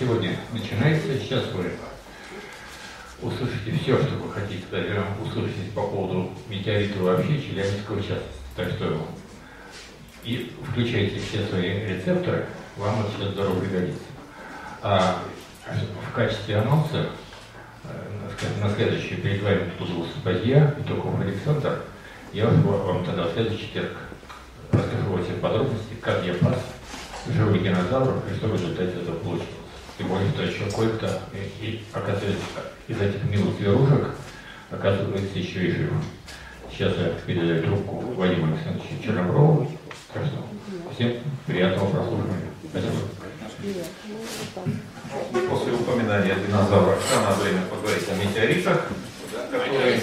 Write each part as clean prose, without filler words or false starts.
сегодня начинается. Сейчас вы услышите все, что вы хотите услышать по поводу метеорита вообще, Челябинского в частности. Так что и включайте все свои рецепторы, вам это сейчас здорово пригодится. А в качестве анонса на следующий перед вами тут был Сапозья, Петухов Александр. Я вам тогда в следующий четверг расскажу во всех подробностях, как я пас живых динозавров и что в результате этого получилось. Тем более, что еще кое-кто оказывается из этих милых зверушек оказывается еще и жив. Сейчас я передаю трубку Вадиму Александровичу Черноброву. Так что всем приятного прослушивания. Спасибо. После упоминания о динозаврах самое время поговорить о метеоритах, которые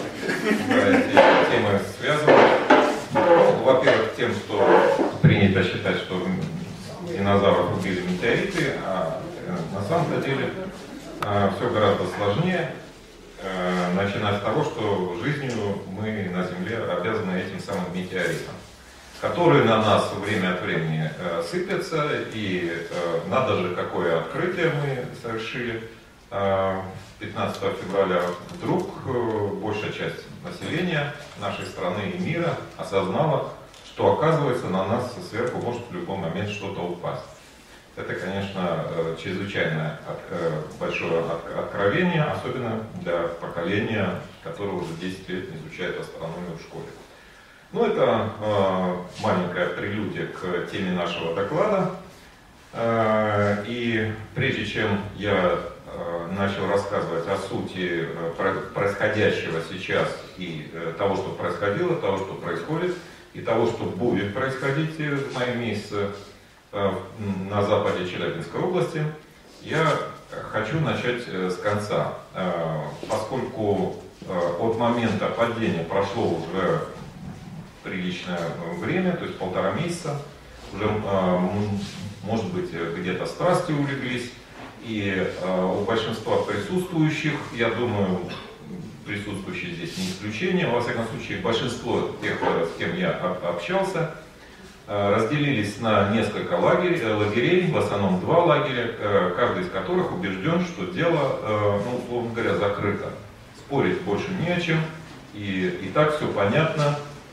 темы связаны. Во-первых, тем, что принято считать, что динозавров убили метеориты, а на самом деле все гораздо сложнее, начиная с того, что жизнью мы на Земле обязаны этим самым метеоритам, которые на нас время от времени сыпятся, и надо же, какое открытие мы совершили. 15 февраля вдруг большая часть населения нашей страны и мира осознала, что, оказывается, на нас сверху может в любой момент что-то упасть. Это, конечно, чрезвычайно большое откровение, особенно для поколения, которое уже 10 лет изучает астрономию в школе. Ну, это маленькая прелюдия к теме нашего доклада. И прежде чем я начал рассказывать о сути происходящего сейчас и того, что происходило, того, что происходит, и того, что будет происходить в мае месяце на западе Челябинской области, я хочу начать с конца, поскольку от момента падения прошло уже приличное время, то есть 1,5 месяца, уже, может быть, где-то страсти улеглись, и у большинства присутствующих, я думаю, присутствующие здесь не исключение, во всяком случае, большинство тех, с кем я общался, разделились на несколько лагерей, в основном 2 лагеря, каждый из которых убежден, что дело, ну, условно говоря, закрыто. Спорить больше не о чем, и так все понятно,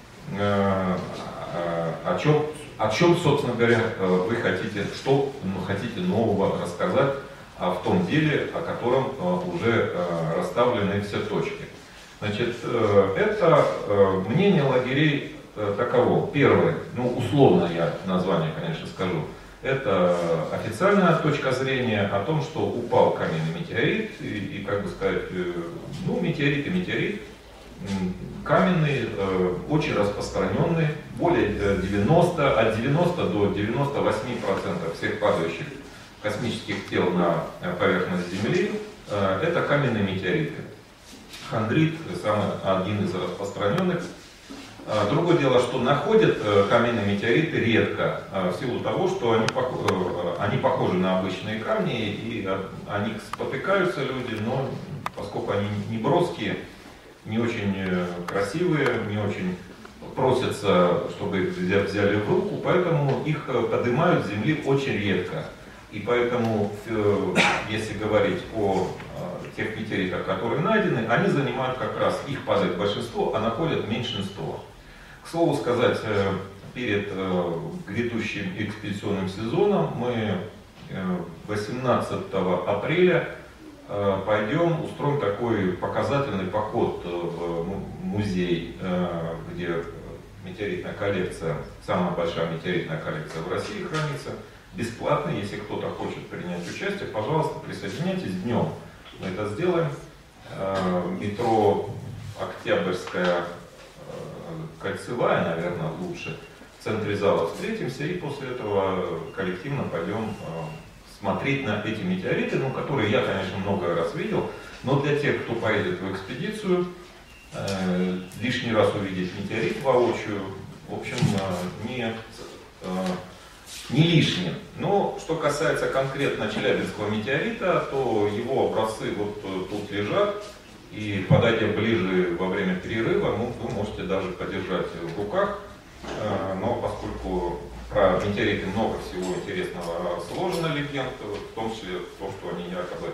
о чем, собственно говоря, вы хотите, что хотите нового рассказать в том деле, о котором уже расставлены все точки. Значит, это мнение лагерей таково. Первое, ну, условно я название, конечно, скажу, это официальная точка зрения о том, что упал каменный метеорит, и как бы сказать, ну, метеорит и метеорит, каменный, очень распространенный, более 90, от 90 до 98% всех падающих космических тел на поверхность Земли это каменные метеориты. Хондрит один из распространенных. Другое дело, что находят каменные метеориты редко, в силу того, что они похожи на обычные камни, и о них спотыкаются люди, но поскольку они не броские, не очень красивые, не очень просятся, чтобы их взяли в руку, поэтому их поднимают с земли очень редко. И поэтому, если говорить о тех метеоритах, которые найдены, они занимают как раз, их падает большинство, а находят меньшинство. К слову сказать, перед грядущим экспедиционным сезоном мы 18 апреля устроим такой показательный поход в музей, где метеоритная коллекция, самая большая метеоритная коллекция в России хранится, бесплатно. Если кто-то хочет принять участие, пожалуйста, присоединяйтесь. Днем мы это сделаем. Метро Октябрьская, Кольцевая, наверное, лучше. В центре зала встретимся и после этого коллективно пойдем смотреть на эти метеориты, ну, которые я, конечно, много раз видел, но для тех, кто поедет в экспедицию, лишний раз увидеть метеорит воочию, в общем, не лишнее. Но что касается конкретно Челябинского метеорита, то его образцы вот тут лежат, и подойдя ближе во время перерыва, вы можете даже подержать в руках, но поскольку про метеориты много всего интересного сложно легенд, в том числе то, что они якобы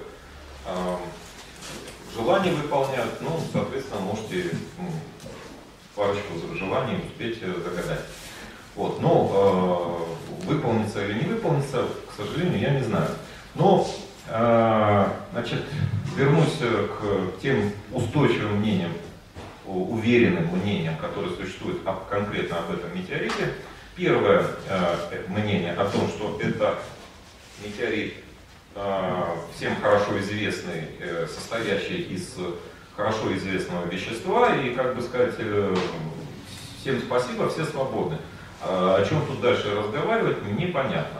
желания выполняют. Ну, соответственно, можете парочку желаний успеть загадать. Вот. Но выполнится или не выполнится, к сожалению, я не знаю. Но, значит, вернусь к тем устойчивым мнениям, уверенным мнениям, которые существуют конкретно об этом метеорите. Первое мнение о том, что это метеорит всем хорошо известный, состоящий из хорошо известного вещества, и, как бы сказать, всем спасибо, все свободны. О чем тут дальше разговаривать, непонятно.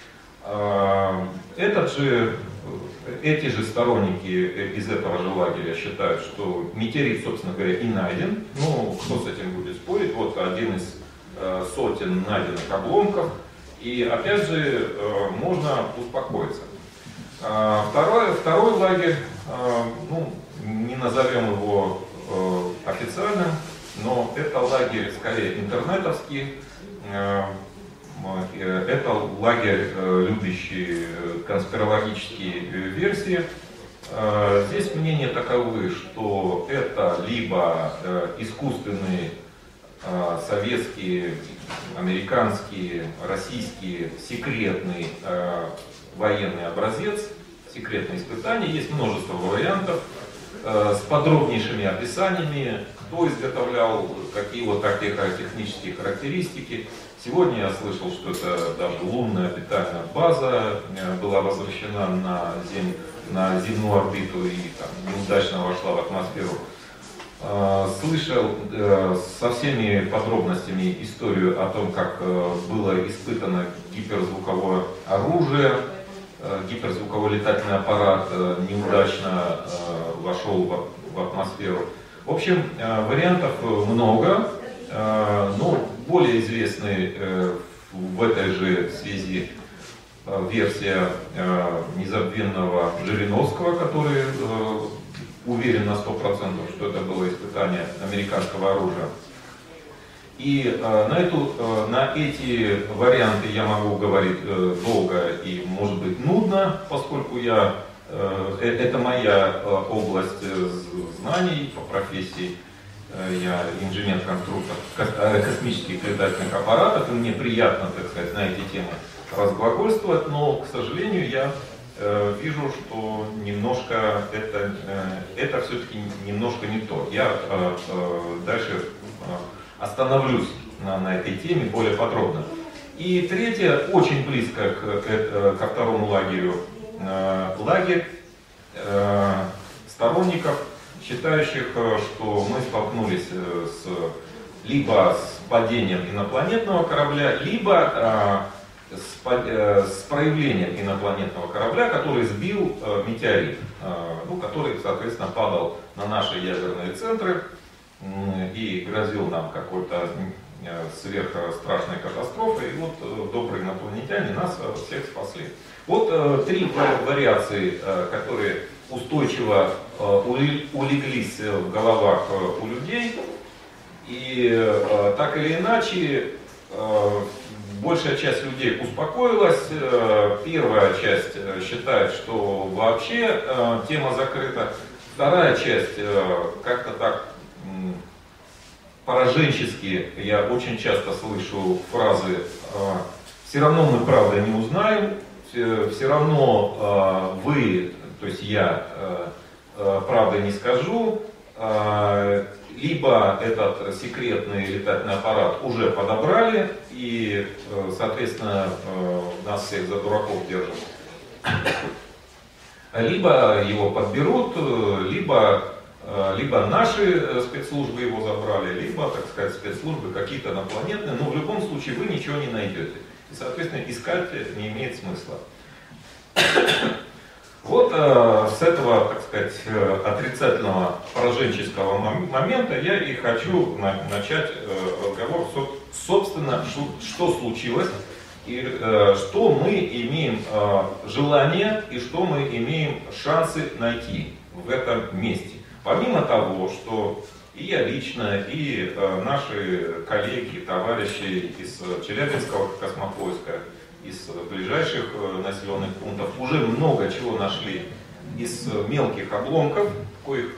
Эти же сторонники из этого же лагеря считают, что метеорит, собственно говоря, и найден. Ну, кто с этим будет спорить? Вот один из сотен найденных обломков. И опять же, можно успокоиться. Второй лагерь, ну, не назовем его официальным, но это лагерь скорее интернетовский. Это лагерь, любящий конспирологические версии. Здесь мнения таковы, что это либо искусственный советский, американский, российский секретный военный образец, секретное испытание. Есть множество вариантов с подробнейшими описаниями, кто изготовлял, какие вот технические характеристики. Сегодня я слышал, что это даже лунная орбитальная база была возвращена на земную орбиту и там, неудачно вошла в атмосферу. Слышал со всеми подробностями историю о том, как было испытано гиперзвуковое оружие, гиперзвуковой летательный аппарат неудачно вошел в атмосферу. В общем, вариантов много, но более известный в этой же связи версия незабвенного Жириновского, который уверен на 100%, что это было испытание американского оружия. И на эти варианты я могу говорить долго и, может быть, нудно, поскольку это моя область знаний по профессии. Я инженер-конструктор космических летательных аппаратов, и мне приятно, так сказать, на эти темы разглагольствовать, но, к сожалению, я вижу, что немножко это все-таки немножко не то. Я дальше остановлюсь на этой теме более подробно. И третье, очень близко ко второму лагерю, лагерь сторонников, считающих, что мы столкнулись либо с падением инопланетного корабля, либо с проявлением инопланетного корабля, который сбил метеорит, который, соответственно, падал на наши ядерные центры и грозил нам какой-то сверхстрашной катастрофой. И вот добрые инопланетяне нас всех спасли. Вот три вариации, которые устойчиво улеглись в головах у людей. И так или иначе, большая часть людей успокоилась. Первая часть считает, что вообще тема закрыта. Вторая часть как-то так пораженчески, я очень часто слышу фразы «все равно мы правда не узнаем», «все равно вы», то есть я, правда не скажу», либо этот секретный летательный аппарат уже подобрали и, соответственно, нас всех за дураков держат, либо его подберут, либо наши спецслужбы его забрали, либо, так сказать, спецслужбы какие-то инопланетные, но в любом случае вы ничего не найдете. И, соответственно, искать не имеет смысла. Вот с этого, так сказать, отрицательного пораженческого момента я и хочу начать разговор, собственно, что случилось, и что мы имеем желание, и что мы имеем шансы найти в этом месте. Помимо того, что и я лично, и наши коллеги, товарищи из Челябинского космопоиска, из ближайших населенных пунктов уже много чего нашли из мелких обломков, коих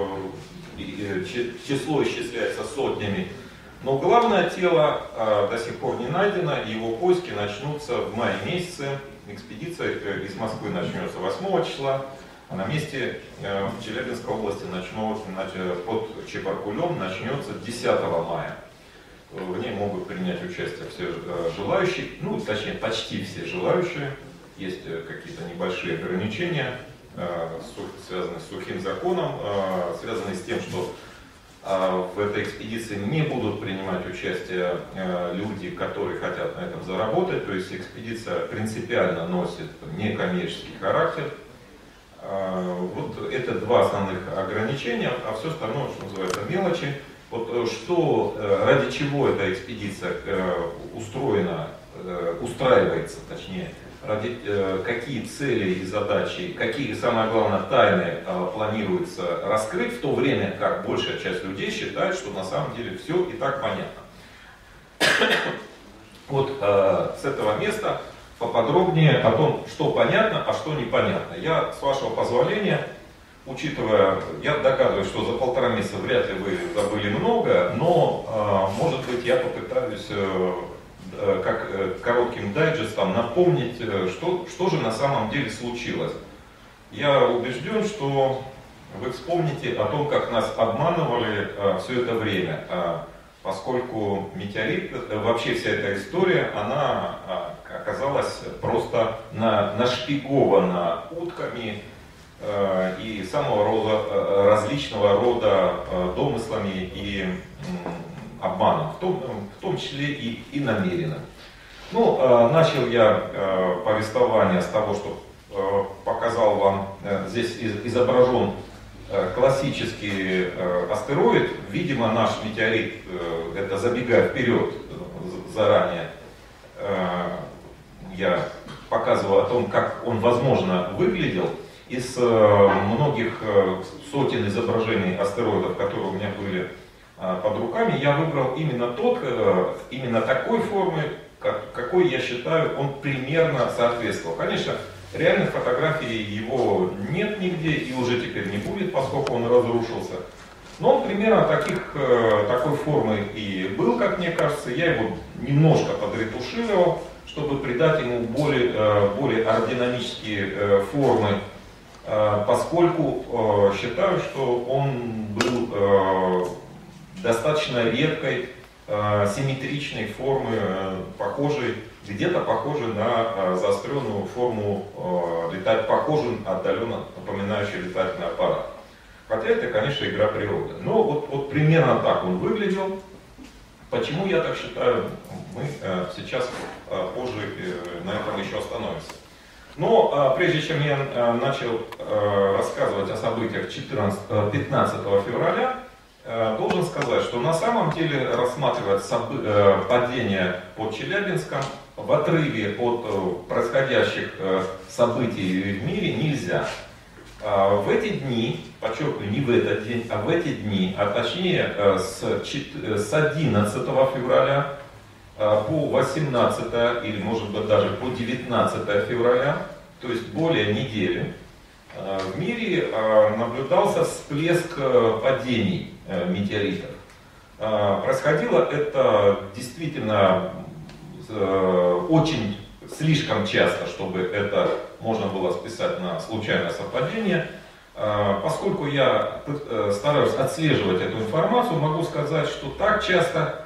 число исчисляется сотнями. Но главное тело до сих пор не найдено, и его поиски начнутся в мае месяце. Экспедиция из Москвы начнется 8 числа, а на месте в Челябинской области под Чебаркулем начнется 10 мая. В ней могут принять участие все желающие, ну точнее почти все желающие. Есть какие-то небольшие ограничения, связанные с сухим законом, связанные с тем, что в этой экспедиции не будут принимать участие люди, которые хотят на этом заработать. То есть экспедиция принципиально носит некоммерческий характер. Вот это два основных ограничения, а все остальное, что называется, мелочи. Вот что, ради чего эта экспедиция устраивается, точнее, ради какие цели и задачи, какие, самое главное, тайны планируется раскрыть, в то время как большая часть людей считает, что на самом деле все и так понятно. Вот с этого места поподробнее о том, что понятно, а что непонятно. Я, с вашего позволения, учитывая, я догадываюсь, что за 1,5 месяца вряд ли вы забыли много, но, может быть, я попытаюсь как коротким дайджестом напомнить, что же на самом деле случилось. Я убежден, что вы вспомните о том, как нас обманывали все это время, поскольку метеорит, вообще вся эта история, она оказалась просто нашпигована утками и самого различного рода домыслами и обманом, в том числе и намеренно. Ну, начал я повествование с того, что показал вам, здесь изображен классический астероид. Видимо, наш метеорит, это забегая вперед заранее, я показывал о том, как он возможно выглядел. Из многих сотен изображений астероидов, которые у меня были под руками, я выбрал именно такой формы, какой я считаю, он примерно соответствовал. Конечно, реальных фотографий его нет нигде и уже теперь не будет, поскольку он разрушился. Но он примерно такой формы и был, как мне кажется. Я его немножко подретушировал, чтобы придать ему более аэродинамические формы, поскольку считаю, что он был достаточно редкой, симметричной формы, где-то похожей на заостренную форму, отдаленно напоминающий летательный аппарат. Хотя это, конечно, игра природы. Но вот примерно так он выглядел. Почему я так считаю, мы сейчас позже на этом еще остановимся. Но прежде чем я начал рассказывать о событиях 15 февраля, должен сказать, что на самом деле рассматривать падение под Челябинском в отрыве от происходящих событий в мире нельзя. В эти дни, подчеркиваю, не в этот день, а в эти дни, а точнее с 11 февраля по 18 или может быть даже по 19 февраля, то есть более недели, в мире наблюдался всплеск падений метеоритов. Происходило это действительно очень слишком часто, чтобы это можно было списать на случайное совпадение. Поскольку я стараюсь отслеживать эту информацию, могу сказать, что так часто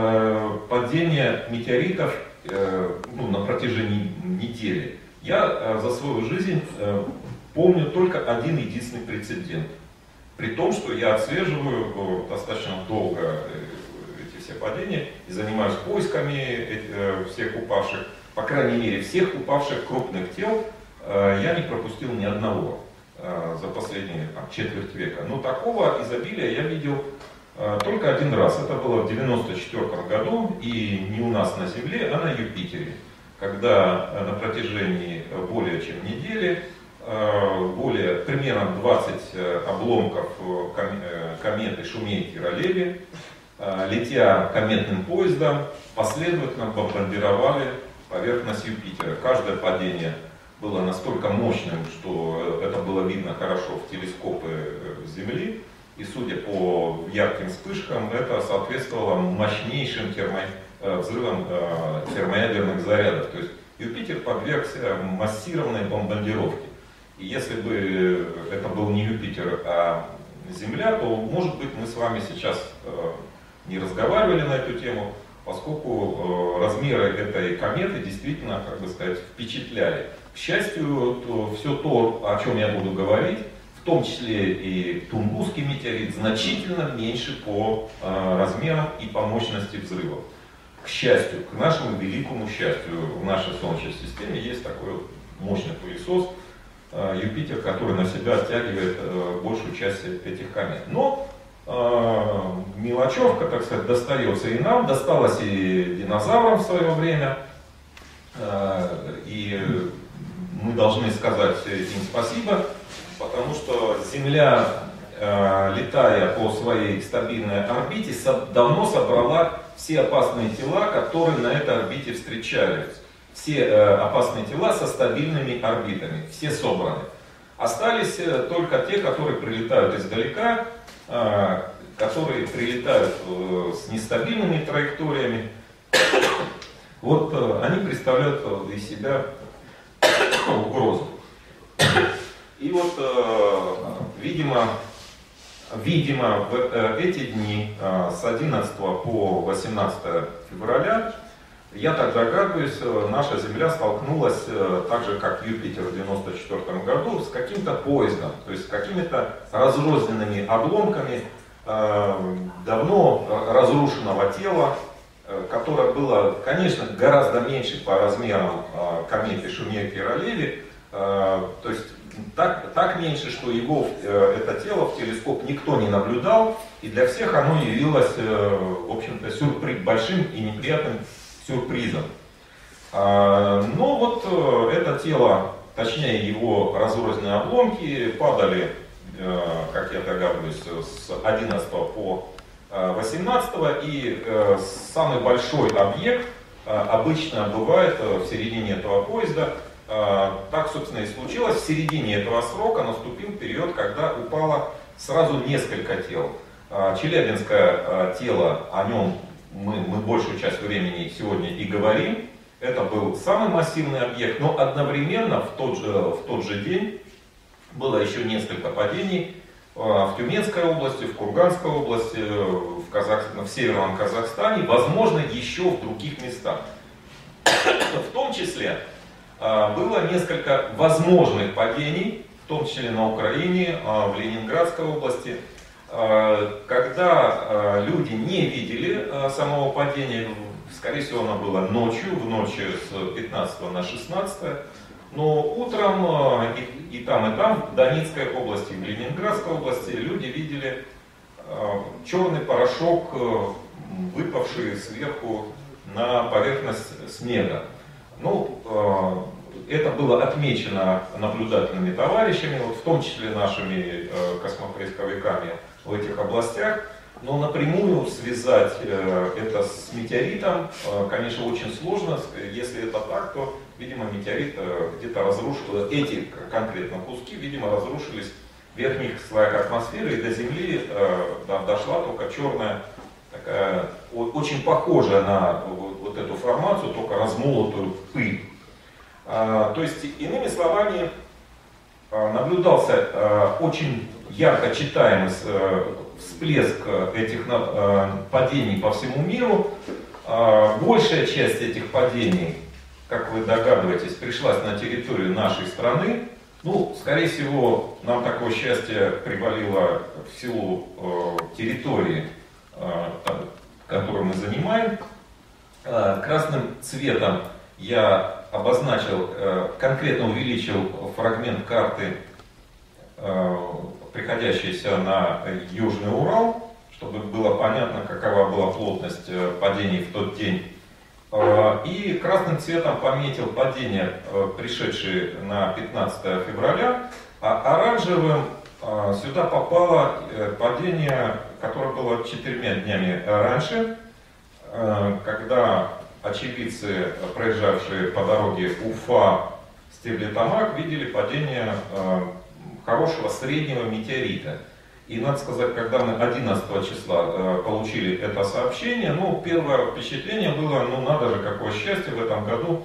падение метеоритов на протяжении недели я за свою жизнь помню только один единственный прецедент. При том, что я отслеживаю достаточно долго эти все падения и занимаюсь поисками всех упавших, по крайней мере, всех упавших крупных тел я не пропустил ни одного за последние четверть века. Но такого изобилия я видел только один раз. Это было в 1994 году, и не у нас на Земле, а на Юпитере, когда на протяжении более чем недели примерно 20 обломков кометы Шумейкера-Леви, летя кометным поездом, последовательно бомбардировали поверхность Юпитера. Каждое падение было настолько мощным, что это было видно хорошо в телескопы Земли. И судя по ярким вспышкам, это соответствовало мощнейшим взрывам термоядерных зарядов. То есть Юпитер подвергся массированной бомбардировке. И если бы это был не Юпитер, а Земля, то, может быть, мы с вами сейчас не разговаривали на эту тему, поскольку размеры этой кометы действительно, как бы сказать, впечатляли. К счастью, все то, о чем я буду говорить, в том числе и Тунгусский метеорит, значительно меньше по размерам и по мощности взрывов. К счастью, к нашему великому счастью, в нашей Солнечной системе есть такой мощный пылесос Юпитер, который на себя оттягивает большую часть этих комет. Но мелочевка, так сказать, достается и нам, досталась и динозаврам в свое время. И мы должны сказать им спасибо, потому что Земля, летая по своей стабильной орбите, давно собрала все опасные тела, которые на этой орбите встречались. Все опасные тела со стабильными орбитами, все собраны. Остались только те, которые прилетают издалека, которые прилетают с нестабильными траекториями. Вот они представляют из себя угрозу. И вот, видимо, в эти дни с 11 по 18 февраля, я так догадываюсь, наша Земля столкнулась, так же как Юпитер в 1994 году, с каким-то поездом, то есть с какими-то разрозненными обломками давно разрушенного тела, которое было, конечно, гораздо меньше по размерам кометы Шумейкера-Леви, то есть так меньше, что это тело в телескоп никто не наблюдал, и для всех оно явилось, в общем-то, большим и неприятным сюрпризом. Но вот это тело, точнее его разрозненные обломки, падали, как я догадываюсь, с 11 по 18, и самый большой объект обычно бывает в середине этого поезда. Так, собственно, и случилось. В середине этого срока наступил период, когда упало сразу несколько тел. Челябинское тело, о нем мы большую часть времени сегодня и говорим. Это был самый массивный объект, но одновременно в тот же день было еще несколько падений в Тюменской области, в Курганской области, в Северном Казахстане, возможно, еще в других местах. В том числе было несколько возможных падений, в том числе на Украине, в Ленинградской области, когда люди не видели самого падения. Скорее всего, оно было ночью, в ночь с 15 на 16. Но утром и там, в Донецкой области, в Ленинградской области люди видели черный порошок, выпавший сверху на поверхность снега. Ну, это было отмечено наблюдательными товарищами, вот в том числе нашими космопоисковиками в этих областях. Но напрямую связать это с метеоритом, конечно, очень сложно. Если это так, то, видимо, метеорит где-то разрушил, эти конкретно куски, видимо, разрушились в верхних слоях атмосферы, и до Земли дошла только черная, такая, очень похожая на вот эту формацию, только размолотую пыль. То есть, иными словами, наблюдался очень ярко читаемый всплеск этих падений по всему миру. Большая часть этих падений, как вы догадываетесь, пришлась на территорию нашей страны. Ну, скорее всего, нам такое счастье привалило в силу территории, которую мы занимаем. Красным цветом я обозначил, конкретно увеличил фрагмент карты, приходящийся на Южный Урал, чтобы было понятно, какова была плотность падений в тот день. И красным цветом пометил падение, пришедшее на 15 февраля, а оранжевым сюда попало падение, которое было 4 днями раньше, когда очевидцы, проезжавшие по дороге Уфа-Стерлитамак, видели падение хорошего среднего метеорита. И надо сказать, когда мы 11 числа получили это сообщение, ну, первое впечатление было, ну, надо же, какое счастье в этом году,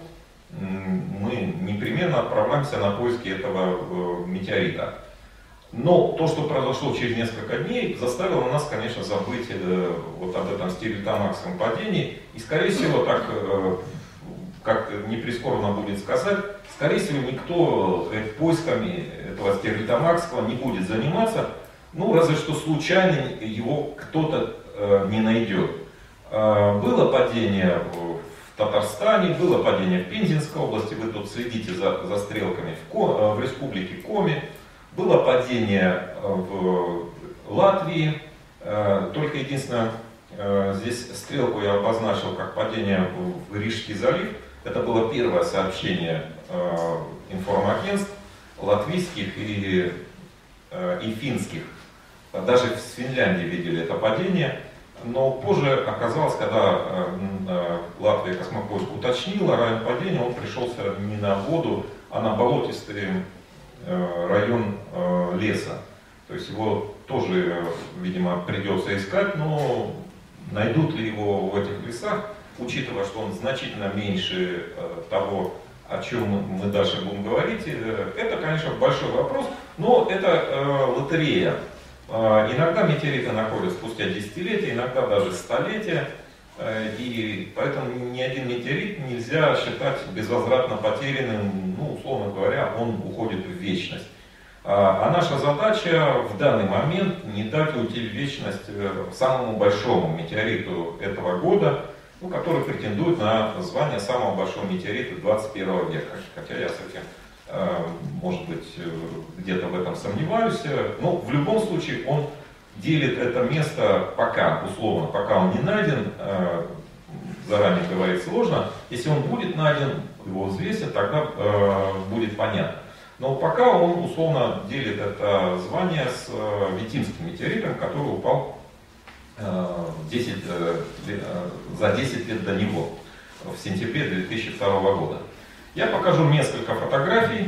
мы непременно отправляемся на поиски этого метеорита. Но то, что произошло через несколько дней, заставило нас, конечно, забыть вот об этом стерлитамакском падении. И, скорее всего, так, как не прискорбно будет сказать, скорее всего, никто поисками этого стерлитамакского не будет заниматься, ну, разве что случайно его кто-то не найдет. Было падение в Татарстане, было падение в Пензенской области, вы тут следите за стрелками, в республике Коми. Было падение в Латвии, только единственное, здесь стрелку я обозначил как падение в Рижский залив. Это было первое сообщение информагентств латвийских и финских. Даже в Финляндии видели это падение. Но позже оказалось, когда Латвия космопоиск уточнила район падения, он пришелся не на воду, а на болотистый район леса. То есть его тоже, видимо, придется искать, но найдут ли его в этих лесах, учитывая, что он значительно меньше того, о чем мы дальше будем говорить, это, конечно, большой вопрос, но это лотерея. Иногда метеориты находят спустя десятилетия, иногда даже столетия, и поэтому ни один метеорит нельзя считать безвозвратно потерянным, ну, условно говоря, он уходит в вечность. А наша задача в данный момент не дать уйти в вечность самому большому метеориту этого года, ну, который претендует на звание самого большого метеорита 21 века. Хотя я с этим, может быть, где-то в этом сомневаюсь. Но в любом случае он делит это место пока, условно, пока он не найден, заранее говорить сложно. Если он будет найден, его взвесят, тогда будет понятно. Но пока он условно делит это звание с Витимским метеоритом, который упал за 10 лет до него, в сентябре 2002 года. Я покажу несколько фотографий,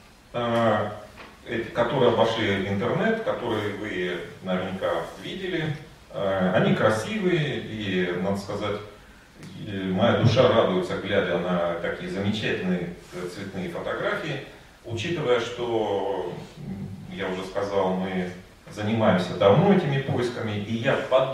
которые обошли интернет, которые вы наверняка видели. Они красивые, и, надо сказать, моя душа радуется, глядя на такие замечательные цветные фотографии, учитывая, что, я уже сказал, мы занимаемся давно этими поисками, и я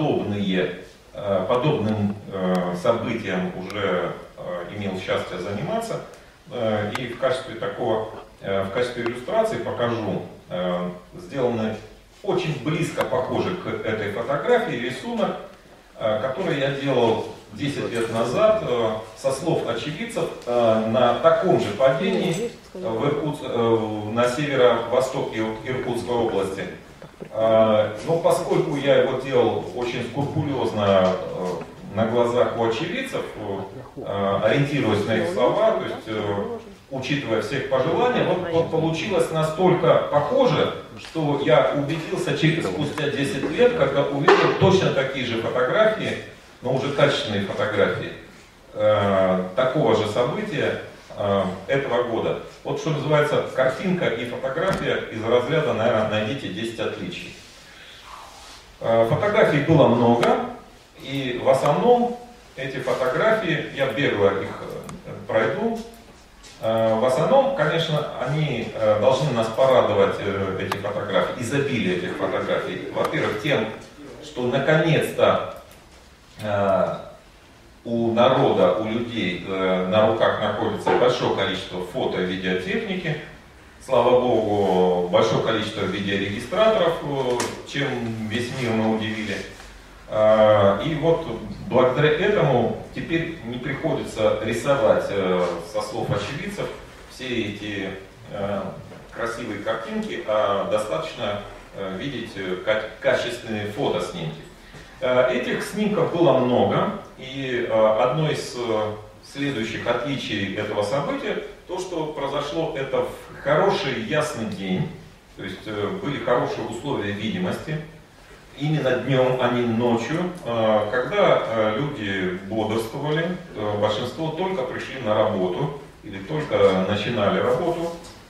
подобным событиям уже имел счастье заниматься. И в качестве иллюстрации покажу сделанный очень близко похожий к этой фотографии рисунок, который я делал 10 лет назад со слов очевидцев на таком же падении на северо-востоке Иркутской области. Но поскольку я его делал очень скрупулезно на глазах у очевидцев, ориентируясь на их слова, то есть учитывая всех пожелания, вот получилось настолько похоже, что я убедился спустя 10 лет, когда увидел точно такие же фотографии, но уже качественные фотографии такого же события этого года. Вот что называется картинка и фотография из разряда, наверное, найдите 10 отличий. Фотографий было много, и в основном эти фотографии, я бегло их пройду, в основном, конечно, они должны нас порадовать, эти фотографии, изобилие этих фотографий. Во-первых, тем, что наконец-то у народа, у людей на руках находится большое количество фото и видеотехники. Слава Богу, большое количество видеорегистраторов, чем весь мир мы удивили. И вот благодаря этому теперь не приходится рисовать со слов очевидцев все эти красивые картинки, а достаточно видеть качественные фотоснимки. Этих снимков было много, и одно из следующих отличий этого события, то, что произошло это в хороший ясный день, то есть были хорошие условия видимости, именно днем, а не ночью, когда люди бодрствовали, большинство только пришли на работу или только начинали работу.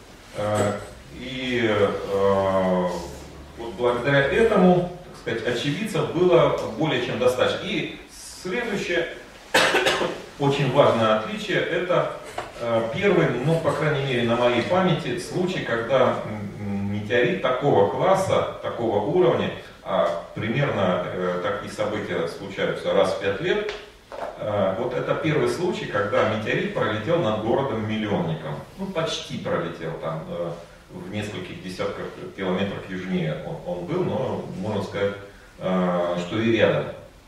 И вот благодаря этому, так сказать, очевидцев было более чем достаточно. И следующее, очень важное отличие, это первый, ну, по крайней мере, на моей памяти, случай, когда метеорит такого класса, такого уровня, примерно такие события случаются раз в 5 лет, вот это первый случай, когда метеорит пролетел над городом-миллионником. Ну, почти пролетел там, в нескольких десятках километров южнее он был, но можно сказать, что и рядом.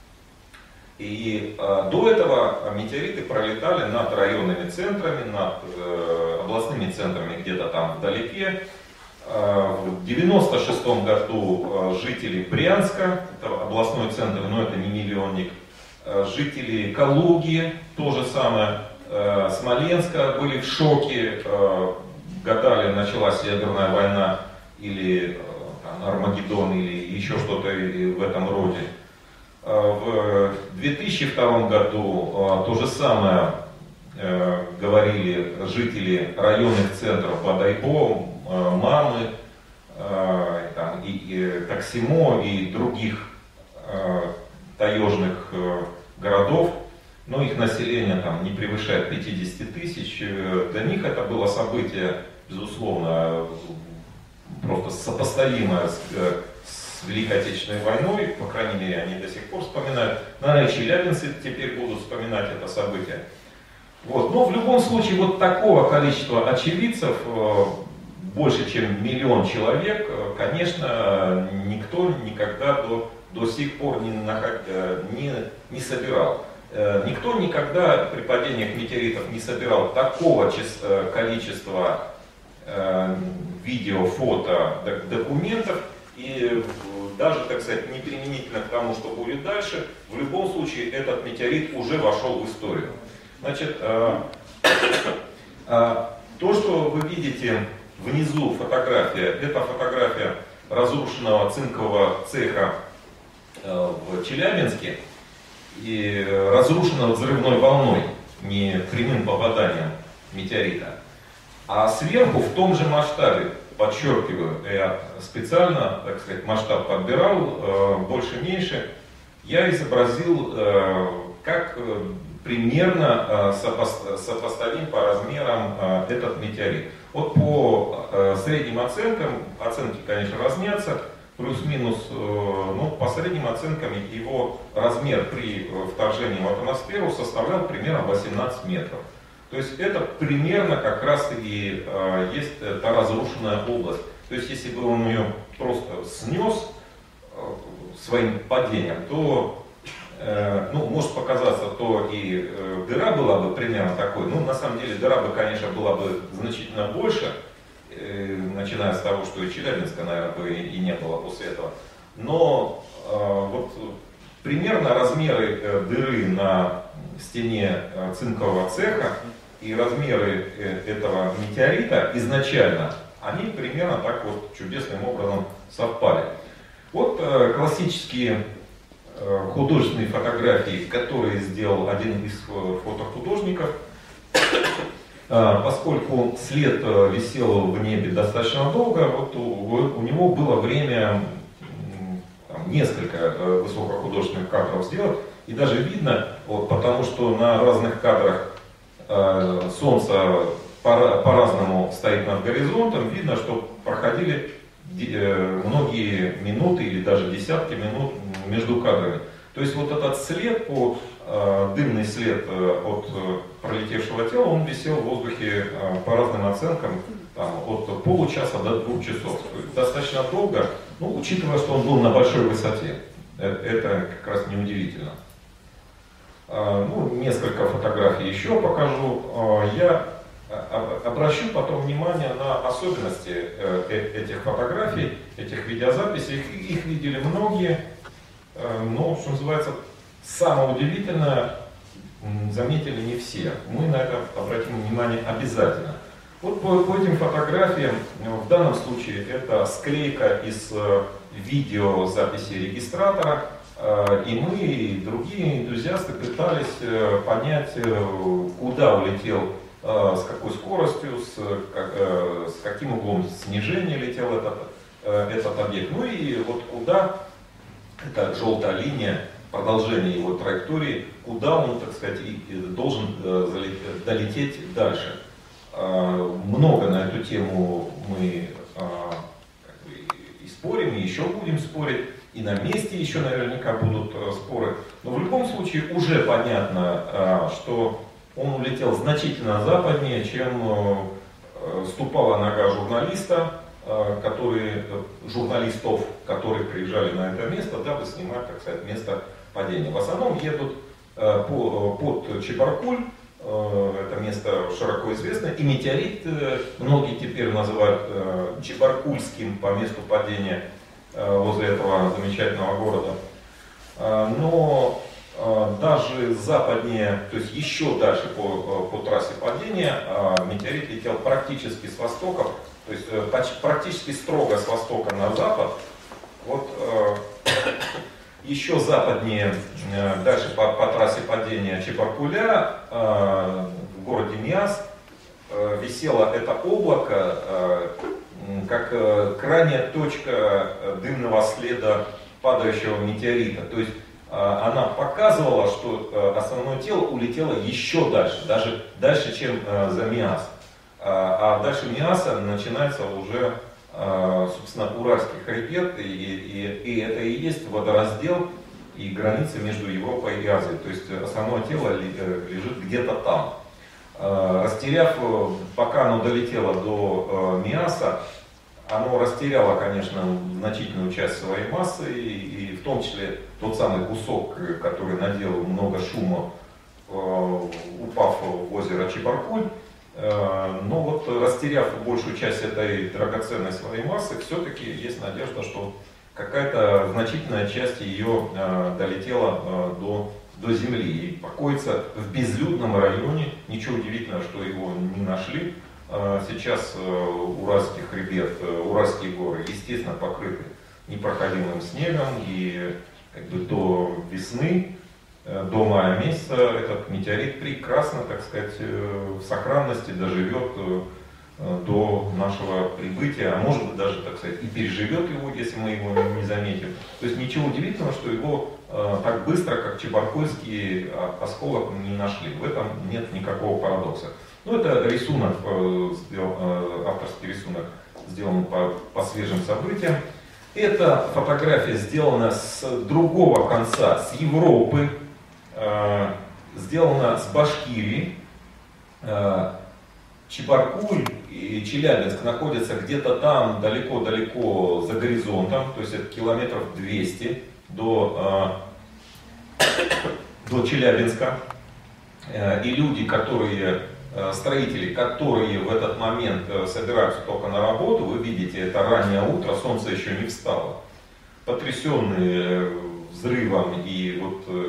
И до этого метеориты пролетали над районными центрами, над областными центрами где-то там вдалеке. В 1996 году жители Брянска, это областной центр, но это не миллионник, жители Калуги, то же самое, Смоленска были в шоке, гадали, началась ядерная война или там, Армагеддон или еще что-то в этом роде. В 2002 году то же самое говорили жители районных центров Бодайбо, Мамы, там, и Таксимо и других таежных городов, но их население там не превышает 50 тысяч. Для них это было событие, безусловно, просто сопоставимое с Великой Отечественной войной, по крайней мере, они до сих пор вспоминают. Наверное, челябинцы теперь будут вспоминать это событие. Вот. Но в любом случае, вот такого количества очевидцев, больше чем 1 миллион человек, конечно, никто никогда до сих пор не собирал. Никто никогда при падениях метеоритов не собирал такого количества видео, фото, документов. И даже, так сказать, не применительно к тому, что будет дальше, в любом случае этот метеорит уже вошел в историю. Значит, то, что вы видите внизу фотография, это фотография разрушенного цинкового цеха в Челябинске и разрушенного взрывной волной, не прямым попаданием метеорита. А сверху в том же масштабе, подчеркиваю, я специально, так сказать, масштаб подбирал, больше-меньше, я изобразил, как примерно сопоставим по размерам этот метеорит. Вот по средним оценкам, оценки, конечно, разнятся, плюс-минус, но по средним оценкам его размер при вторжении в атмосферу составлял примерно 18 метров. То есть это примерно как раз и есть та разрушенная область. То есть если бы он ее просто снес своим падением, то, ну, может показаться, то и дыра была бы примерно такой. Ну, на самом деле дыра бы, конечно, была бы значительно больше, начиная с того, что и Челябинска, наверное, бы и не было после этого. Но вот примерно размеры дыры на стене цинкового цеха и размеры этого метеорита изначально, они примерно так вот чудесным образом совпали. Вот классические художественные фотографии, которые сделал один из фотохудожников. Поскольку след висел в небе достаточно долго, вот у него было время там, несколько высокохудожественных кадров сделать. И даже видно, вот, потому что на разных кадрах солнце по-разному стоит над горизонтом, видно, что проходили многие минуты или даже десятки минут между кадрами. То есть вот этот след, дымный след от пролетевшего тела, он висел в воздухе по разным оценкам там, от получаса до 2 часов. То есть достаточно долго, ну, учитывая, что он был на большой высоте. Это как раз неудивительно. Ну, несколько фотографий еще покажу. Я обращу потом внимание на особенности этих фотографий, этих видеозаписей. Их видели многие, но, что называется, самое удивительное, заметили не все. Мы на это обратим внимание обязательно. Вот по этим фотографиям, в данном случае это склейка из видеозаписи регистратора, и мы, и другие энтузиасты пытались понять, куда улетел, с какой скоростью, с каким углом снижения летел этот объект. Ну и вот куда, это желтая линия, продолжение его траектории, куда он, так сказать, должен долететь дальше. Много на эту тему мы и спорим, и еще будем спорить, и на месте еще наверняка будут споры. Но в любом случае уже понятно, что он улетел значительно западнее, чем ступала нога журналистов, которые приезжали на это место, дабы снимать, так сказать, место падения. В основном едут под Чебаркуль. Это место широко известно, и метеорит многие теперь называют Чебаркульским по месту падения возле этого замечательного города. Но даже западнее, то есть еще дальше по трассе падения, метеорит летел практически с востока, то есть практически строго с востока на запад. Вот еще западнее, дальше по трассе падения Чебаркуля, в городе Миас, висело это облако, как крайняя точка дымного следа падающего метеорита. То есть она показывала, что основное тело улетело еще дальше, даже дальше, чем за Миас. А дальше Миаса начинается уже, собственно, Уральский хребет, и это и есть водораздел и граница между Европой и Азией. То есть основное тело лежит где-то там. Растеряв, пока оно долетело до Миаса, оно растеряло, конечно, значительную часть своей массы, и в том числе тот самый кусок, который наделал много шума, упав в озеро Чебаркуль. Но вот растеряв большую часть этой драгоценной своей массы, все-таки есть надежда, что какая-то значительная часть ее долетела до земли и покоится в безлюдном районе. Ничего удивительного, что его не нашли. Сейчас Уральский хребет, Уральские горы, естественно, покрыты непроходимым снегом, и до весны, до мая месяца этот метеорит прекрасно, так сказать, в сохранности доживет до нашего прибытия, а может быть даже, так сказать, и переживет его, если мы его не заметим. То есть ничего удивительного, что его так быстро, как Чебаркульский осколок, не нашли. В этом нет никакого парадокса. Ну, это рисунок, авторский рисунок, сделан по свежим событиям. Эта фотография сделана с другого конца, с Европы, сделана с Башкирии. Чебаркуль и Челябинск находятся где-то там, далеко-далеко за горизонтом, то есть это километров 200 до Челябинска. И люди, строители, которые в этот момент собираются только на работу, вы видите, это раннее утро, солнце еще не встало, потрясенные взрывом и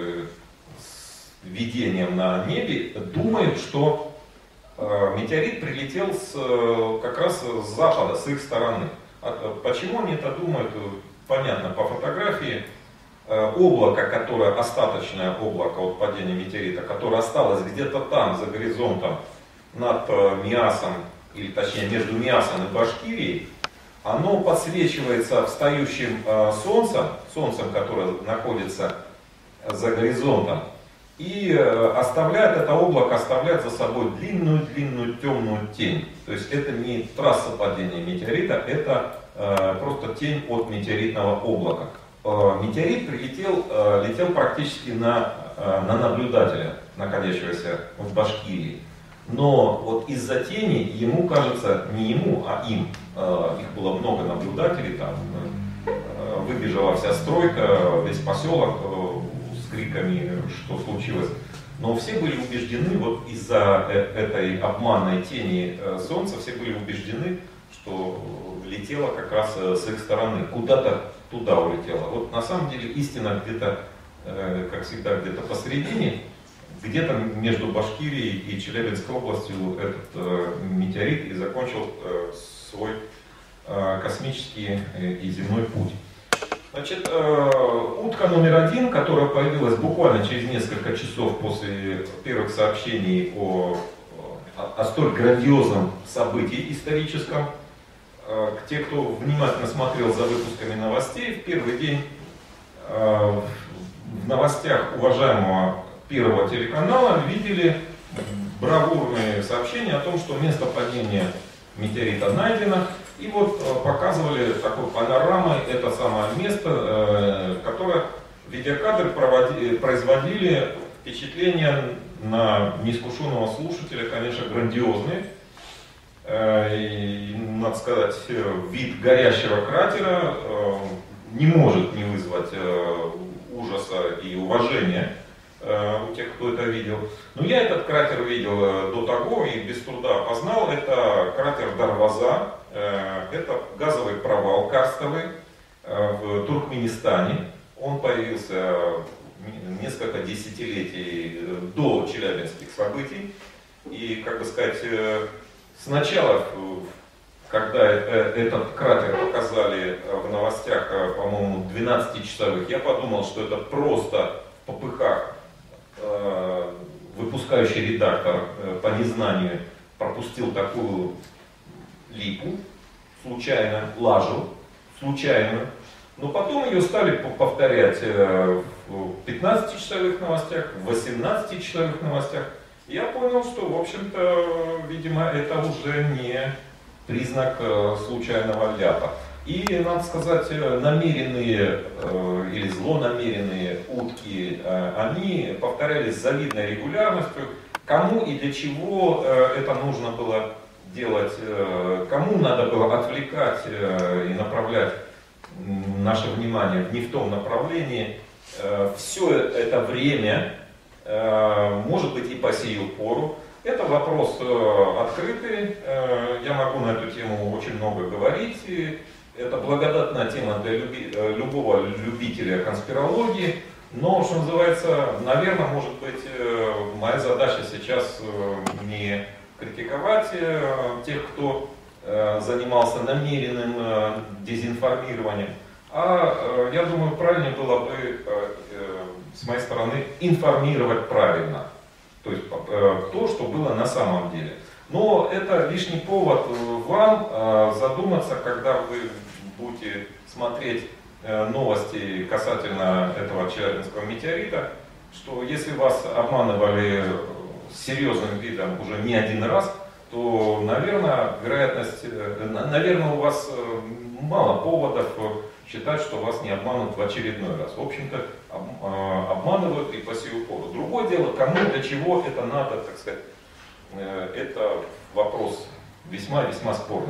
видением на небе, думают, что метеорит прилетел как раз с запада, с их стороны. Почему они это думают? Понятно, по фотографии. Облако, остаточное облако от падения метеорита, которое осталось где-то там, за горизонтом, над Миасом, или точнее между Миасом и Башкирией, оно подсвечивается встающим солнцем, которое находится за горизонтом, и это облако оставляет за собой длинную темную тень. То есть это не трасса падения метеорита, это просто тень от метеоритного облака. Метеорит летел практически на наблюдателя, находящегося в Башкирии. Но вот из-за тени ему кажется, не ему, а им, их было много наблюдателей, там выбежала вся стройка, весь поселок с криками, что случилось. Но все были убеждены, вот из-за этой обманной тени солнца, все были убеждены, что летело как раз с их стороны, куда-то туда улетело. Вот на самом деле истина где-то, как всегда, где-то посередине. где-то между Башкирией и Челябинской областью этот метеорит и закончил свой космический и земной путь. Значит, утка номер 1, которая появилась буквально через несколько часов после первых сообщений о столь грандиозном событии историческом, те, кто внимательно смотрел за выпусками новостей, в первый день в новостях уважаемого Первого телеканала видели бравурные сообщения о том, что место падения метеорита найдено. И вот показывали такой панорамой это самое место, которое видеокадры производили впечатление на неискушенного слушателя, конечно, грандиозные. И, надо сказать, вид горящего кратера не может не вызвать ужаса и уважения у тех, кто это видел. Но я этот кратер видел до того и без труда опознал. Это кратер Дарваза, это газовый провал карстовый в Туркменистане. Он появился несколько десятилетий до челябинских событий. И, как бы сказать, сначала, когда этот кратер показали в новостях, по-моему, 12-часовых, я подумал, что это просто в попыхах выпускающий редактор по незнанию пропустил такую липу, случайно, лажу, случайно. Но потом ее стали повторять в 15-часовых новостях, в 18-часовых новостях. Я понял, что, в общем-то, видимо, это уже не признак случайного ляпа. И, надо сказать, намеренные или злонамеренные утки, они повторялись с завидной регулярностью. Кому и для чего это нужно было делать, кому надо было отвлекать и направлять наше внимание не в том направлении, все это время, может быть и по сию пору, это вопрос открытый, я могу на эту тему очень много говорить. Это благодатная тема для любого любителя конспирологии, но, что называется, наверное, может быть, моя задача сейчас не критиковать тех, кто занимался намеренным дезинформированием, а я думаю, правильнее было бы с моей стороны информировать правильно, то есть то, что было на самом деле. Но это лишний повод вам задуматься, когда вы будете смотреть новости касательно этого челябинского метеорита, что если вас обманывали с серьезным видом уже не один раз, то, наверное, наверное, у вас мало поводов считать, что вас не обманут в очередной раз. В общем-то, обманывают и по сию пору. Другое дело, кому, для чего это надо, так сказать, это вопрос весьма-весьма спорный.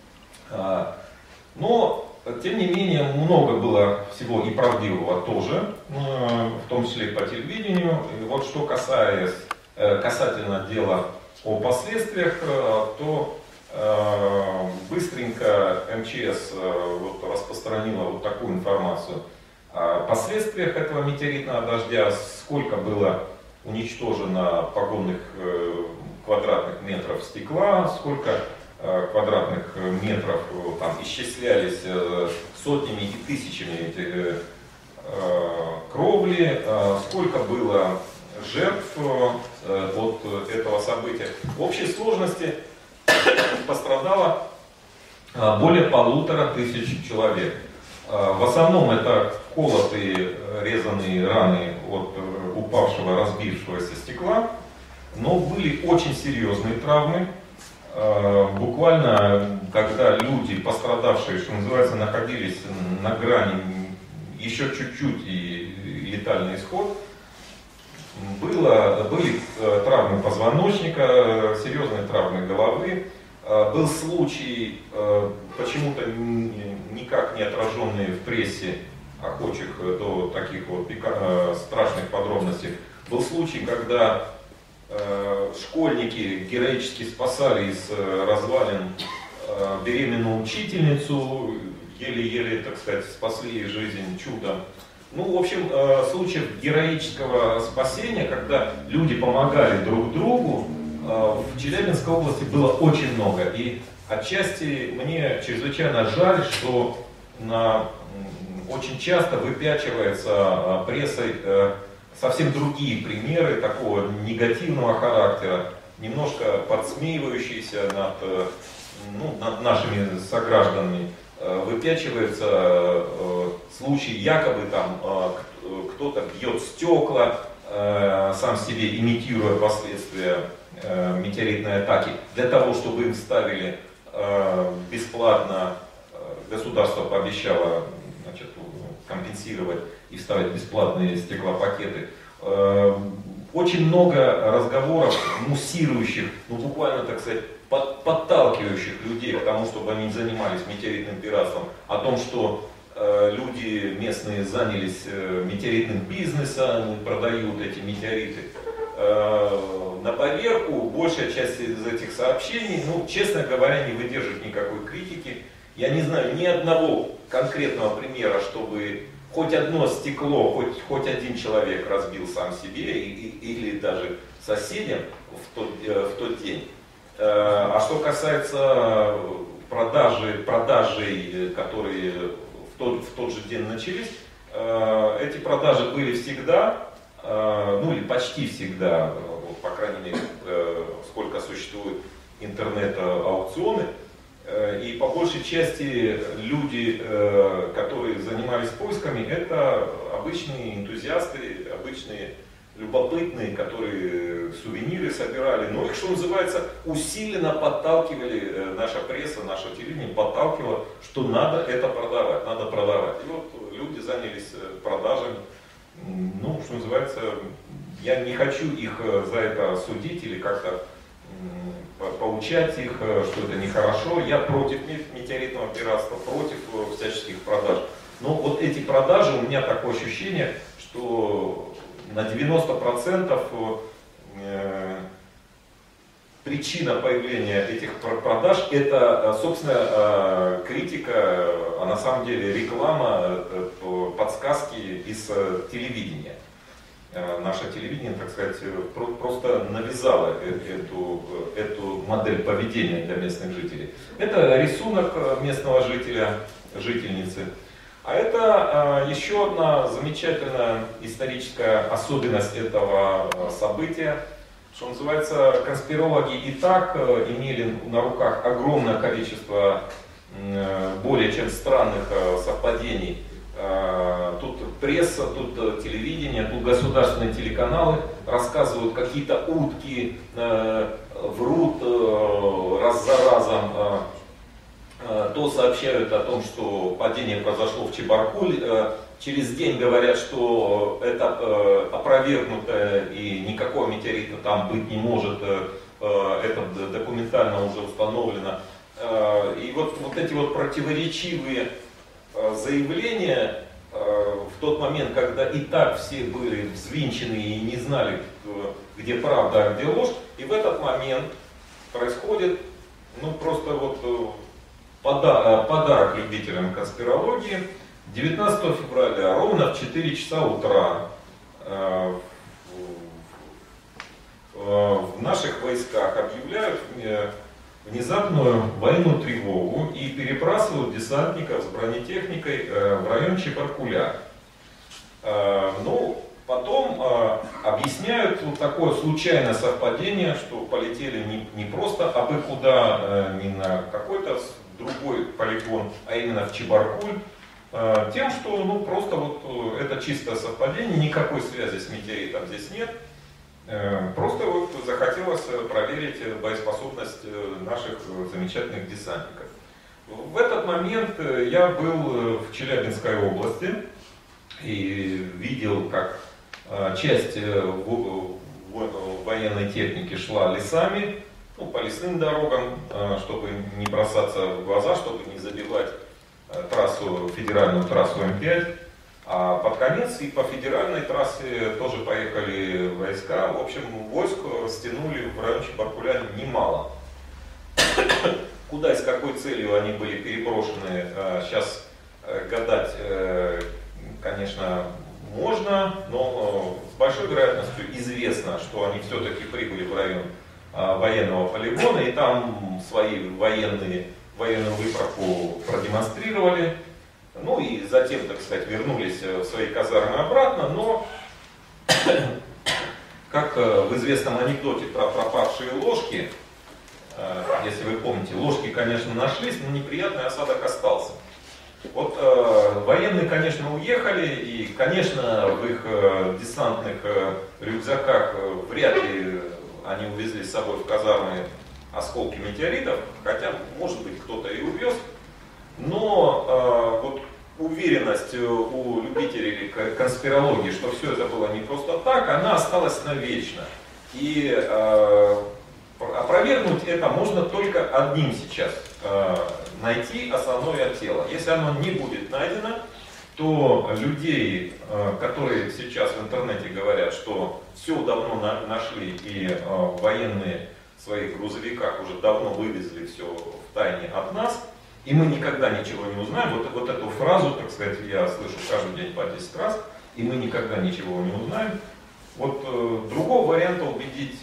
Но, тем не менее, много было всего и правдивого тоже, в том числе и по телевидению. И вот что касательно дела о последствиях, то быстренько МЧС распространила вот такую информацию о последствиях этого метеоритного дождя, сколько было уничтожено погонных квадратных метров стекла, сколько квадратных метров там исчислялись сотнями и тысячами этих кровли, сколько было жертв от этого события. В общей сложности пострадало более 1500 человек. В основном это колотые, резаные раны от упавшего, разбившегося стекла, но были очень серьезные травмы. Буквально, когда люди, пострадавшие, что называется, находились на грани еще чуть-чуть и летальный исход, были травмы позвоночника, серьезные травмы головы. Был случай, почему-то никак не отраженный в прессе, охочих до таких вот страшных подробностей. Был случай, когда школьники героически спасали из развалин беременную учительницу, еле-еле, так сказать, спасли ей жизнь чудом. Ну, в общем, случаев героического спасения, когда люди помогали друг другу, в Челябинской области было очень много. И отчасти мне чрезвычайно жаль, что очень часто выпячивается прессой совсем другие примеры такого негативного характера, немножко подсмеивающиеся над нашими согражданами. Выпячиваются случаи, якобы там кто-то бьет стекла, сам себе имитируя последствия метеоритной атаки, для того, чтобы им ставили бесплатно, государство пообещало, значит, компенсировать и вставить бесплатные стеклопакеты. Очень много разговоров, муссирующих, буквально, так сказать, подталкивающих людей к тому, чтобы они занимались метеоритным пиратством, о том, что люди местные занялись метеоритным бизнесом, продают эти метеориты. На поверку большая часть из этих сообщений, честно говоря, не выдерживает никакой критики. Я не знаю ни одного конкретного примера, чтобы хоть одно стекло, хоть один человек разбил сам себе или даже соседям в тот день. А что касается продажей, которые в тот же день начались, эти продажи были всегда, или почти всегда, по крайней мере, сколько существует интернет-аукционы. И по большей части люди, которые занимались поисками, это обычные энтузиасты, обычные любопытные, которые сувениры собирали. Но их, что называется, усиленно подталкивали, наша пресса, наше телевидение подталкивало, что надо это продавать, надо продавать. И вот люди занялись продажами. Что называется, я не хочу их за это судить или как-то поучать их, что это нехорошо. Я против метеоритного пиратства, против всяческих продаж. Но вот эти продажи, у меня такое ощущение, что на 90% причина появления этих продаж — это, собственно, критика, а на самом деле реклама, подсказки из телевидения. Наше телевидение, так сказать, просто навязало эту модель поведения для местных жителей. Это рисунок местного жителя, жительницы. А это еще одна замечательная историческая особенность этого события, что называется, конспирологи и так имели на руках огромное количество более чем странных совпадений. Тут пресса, тут телевидение, тут государственные телеканалы рассказывают какие-то утки, врут раз за разом. То сообщают о том, что падение произошло в Чебаркуль, через день говорят, что это опровергнуто и никакого метеорита там быть не может, это документально уже установлено. И вот эти вот противоречивые заявления в тот момент, когда и так все были взвинчены и не знали, где правда, а где ложь, и в этот момент происходит просто подарок любителям конспирологии. 19 февраля, ровно в 4 часа утра, в наших войсках объявляют внезапную военную тревогу и перебрасывают десантников с бронетехникой в район Чебаркуля. Потом объясняют такое случайное совпадение, что полетели не просто абы куда, не на какой-то другой полигон, а именно в Чебаркуль, тем, что просто это чистое совпадение, никакой связи с метеоритом здесь нет. Просто захотелось проверить боеспособность наших замечательных десантников. В этот момент я был в Челябинской области и видел, как часть военной техники шла лесами, по лесным дорогам, чтобы не бросаться в глаза, чтобы не забивать федеральную трассу М5. А под конец и по федеральной трассе тоже поехали войска. В общем, войск растянули в район Чебаркуля немало. Куда и с какой целью они были переброшены, сейчас гадать, конечно, можно, но с большой вероятностью известно, что они все-таки прибыли в район военного полигона и там военную выправку продемонстрировали. Ну и затем, так сказать, вернулись в свои казармы обратно, но, как в известном анекдоте про пропавшие ложки, если вы помните, ложки, конечно, нашлись, но неприятный осадок остался. Вот военные, конечно, уехали, и, конечно, в их десантных рюкзаках вряд ли они увезли с собой в казармы осколки метеоритов, хотя, может быть, кто-то и увез. Но вот уверенность у любителей конспирологии, что все это было не просто так, она осталась навечно. И опровергнуть это можно только одним сейчас. Найти основное тело. Если оно не будет найдено, то людей, которые сейчас в интернете говорят, что все давно нашли и военные в своих грузовиках уже давно вывезли все в тайне от нас, и мы никогда ничего не узнаем. Вот эту фразу, так сказать, я слышу каждый день по 10 раз, и мы никогда ничего не узнаем. Вот другого варианта убедить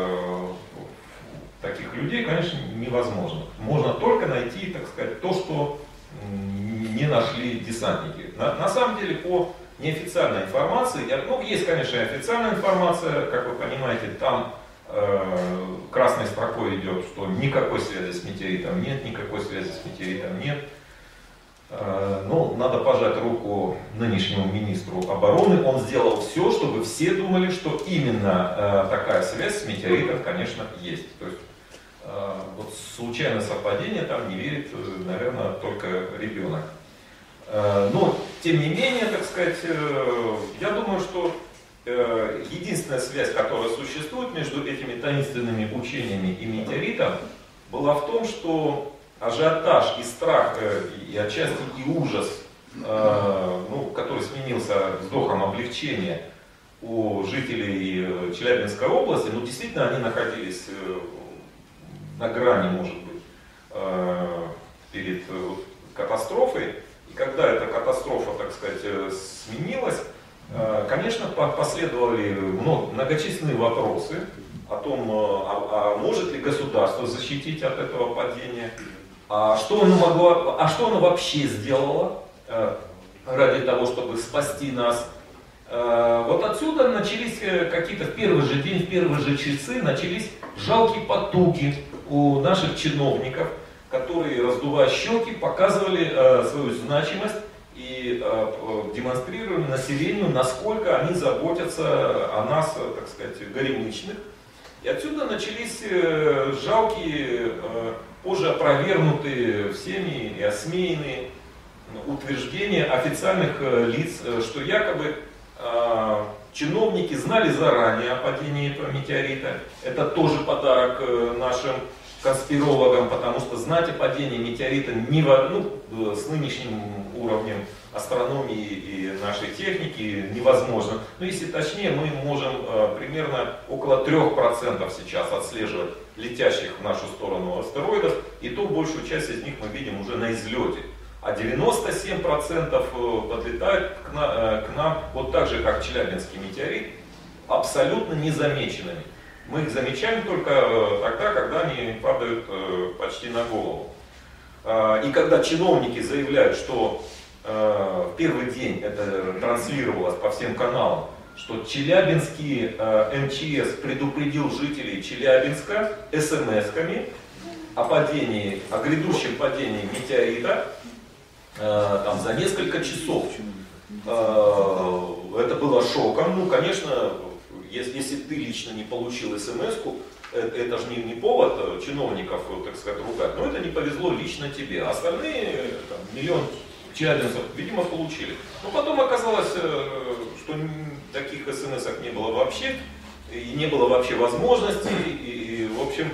таких людей, конечно, невозможно. Можно только найти, так сказать, то, что не нашли десантники. На самом деле, по неофициальной информации, ну, есть, конечно, официальная информация, как вы понимаете, там красной строкой идет, что никакой связи с метеоритом нет, никакой связи с метеоритом нет. Ну, надо пожать руку нынешнему министру обороны. Он сделал все, чтобы все думали, что именно такая связь с метеоритом, конечно, есть. То есть, вот случайное совпадение там не верит, наверное, только ребенок. Но, тем не менее, так сказать, я думаю, что единственная связь, которая существует между этими таинственными учениями и метеоритом, была в том, что ажиотаж и страх, и отчасти и ужас, ну, который сменился вздохом облегчения у жителей Челябинской области, ну, действительно, они находились на грани, может быть, перед катастрофой. И когда эта катастрофа, так сказать, сменилась, конечно, последовали многочисленные вопросы о том, а может ли государство защитить от этого падения, а что оно вообще сделало ради того, чтобы спасти нас. Вот отсюда начались какие-то в первый же день, в первые же часы начались жалкие потуги у наших чиновников, которые, раздувая щеки, показывали свою значимость и демонстрировали населению, насколько они заботятся о нас, так сказать, горемычных. И отсюда начались жалкие, позже опровергнутые всеми и осмеянные утверждения официальных лиц, что якобы чиновники знали заранее о падении этого метеорита. Это тоже подарок нашим конспирологам, потому что знать о падении метеорита с нынешним уровнем астрономии и нашей техники невозможно. Но если точнее, мы можем примерно около 3% сейчас отслеживать летящих в нашу сторону астероидов, и то большую часть из них мы видим уже на излете. А 97% подлетают к нам, вот так же, как Челябинский метеорит, абсолютно незамеченными. Мы их замечаем только тогда, когда они падают почти на голову. И когда чиновники заявляют, что в первый день это транслировалось по всем каналам, что Челябинский МЧС предупредил жителей Челябинска смс-ками о грядущем падении метеорита там, за несколько часов. Это было шоком. Ну, конечно, если ты лично не получил смс-ку, это же не повод чиновников, так сказать, ругать. Но это не повезло лично тебе. Остальные, там, миллион челябинцев, видимо, получили. Но потом оказалось, что таких смс-ок не было вообще. И не было вообще возможности. И в общем,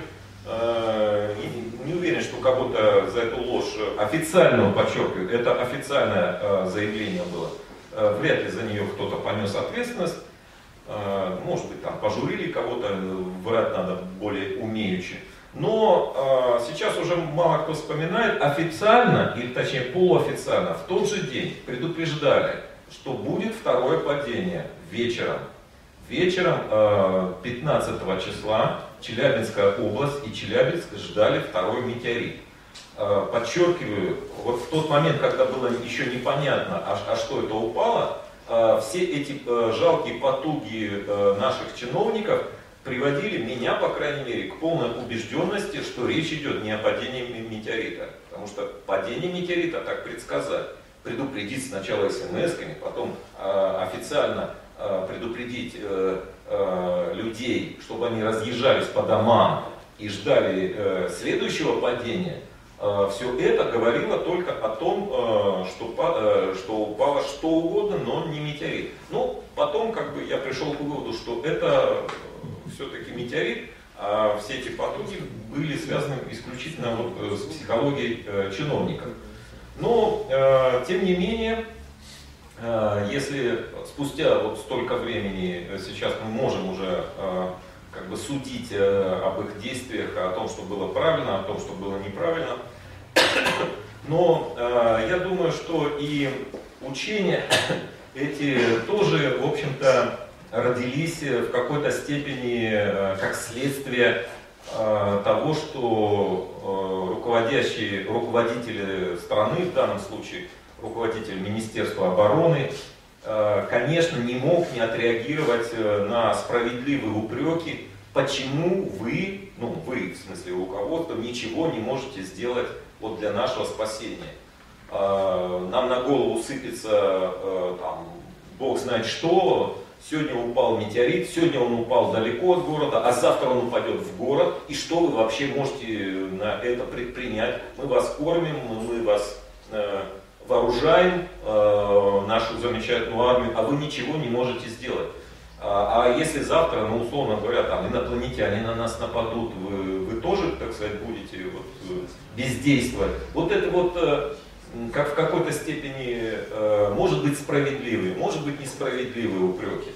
не уверен, что кого-то за эту ложь официальную, подчеркиваю, это официальное заявление было. Вряд ли за нее кто-то понес ответственность. Может быть, там пожурили кого-то, врать надо более умеючи. Но сейчас уже мало кто вспоминает, официально, или точнее полуофициально, в тот же день предупреждали что будет второе падение вечером. Вечером 15 числа Челябинская область и Челябинск ждали второй метеорит. Подчеркиваю, вот в тот момент, когда было еще непонятно, а что это упало, все эти жалкие потуги наших чиновников приводили меня, по крайней мере, к полной убежденности, что речь идет не о падении метеорита. Потому что падение метеорита так предсказать, предупредить сначала смс-ками, потом официально предупредить людей, чтобы они разъезжались по домам и ждали следующего падения. Все это говорило только о том, что упало что угодно, но не метеорит. Ну, потом я пришел к выводу, что это все-таки метеорит, а все эти потуги были связаны исключительно с психологией чиновников. Но, тем не менее, если спустя столько времени сейчас мы можем уже судить об их действиях, о том, что было правильно, о том, что было неправильно. Но я думаю, что и учения эти тоже, в общем-то, родились в какой-то степени как следствие того, что руководители страны, в данном случае руководитель Министерства обороны, конечно, не мог не отреагировать на справедливые упреки, почему вы, в смысле руководство, ничего не можете сделать для нашего спасения. Нам на голову сыпется Бог знает что, сегодня упал метеорит, сегодня он упал далеко от города, а завтра он упадет в город, и что вы вообще можете на это предпринять? Мы вас кормим, мы вас вооружаем, нашу замечательную армию, а вы ничего не можете сделать. А если завтра, условно говоря, инопланетяне на нас нападут, вы тоже, так сказать, будете бездействовать. Это как в какой-то степени может быть справедливые, может быть несправедливые упреки.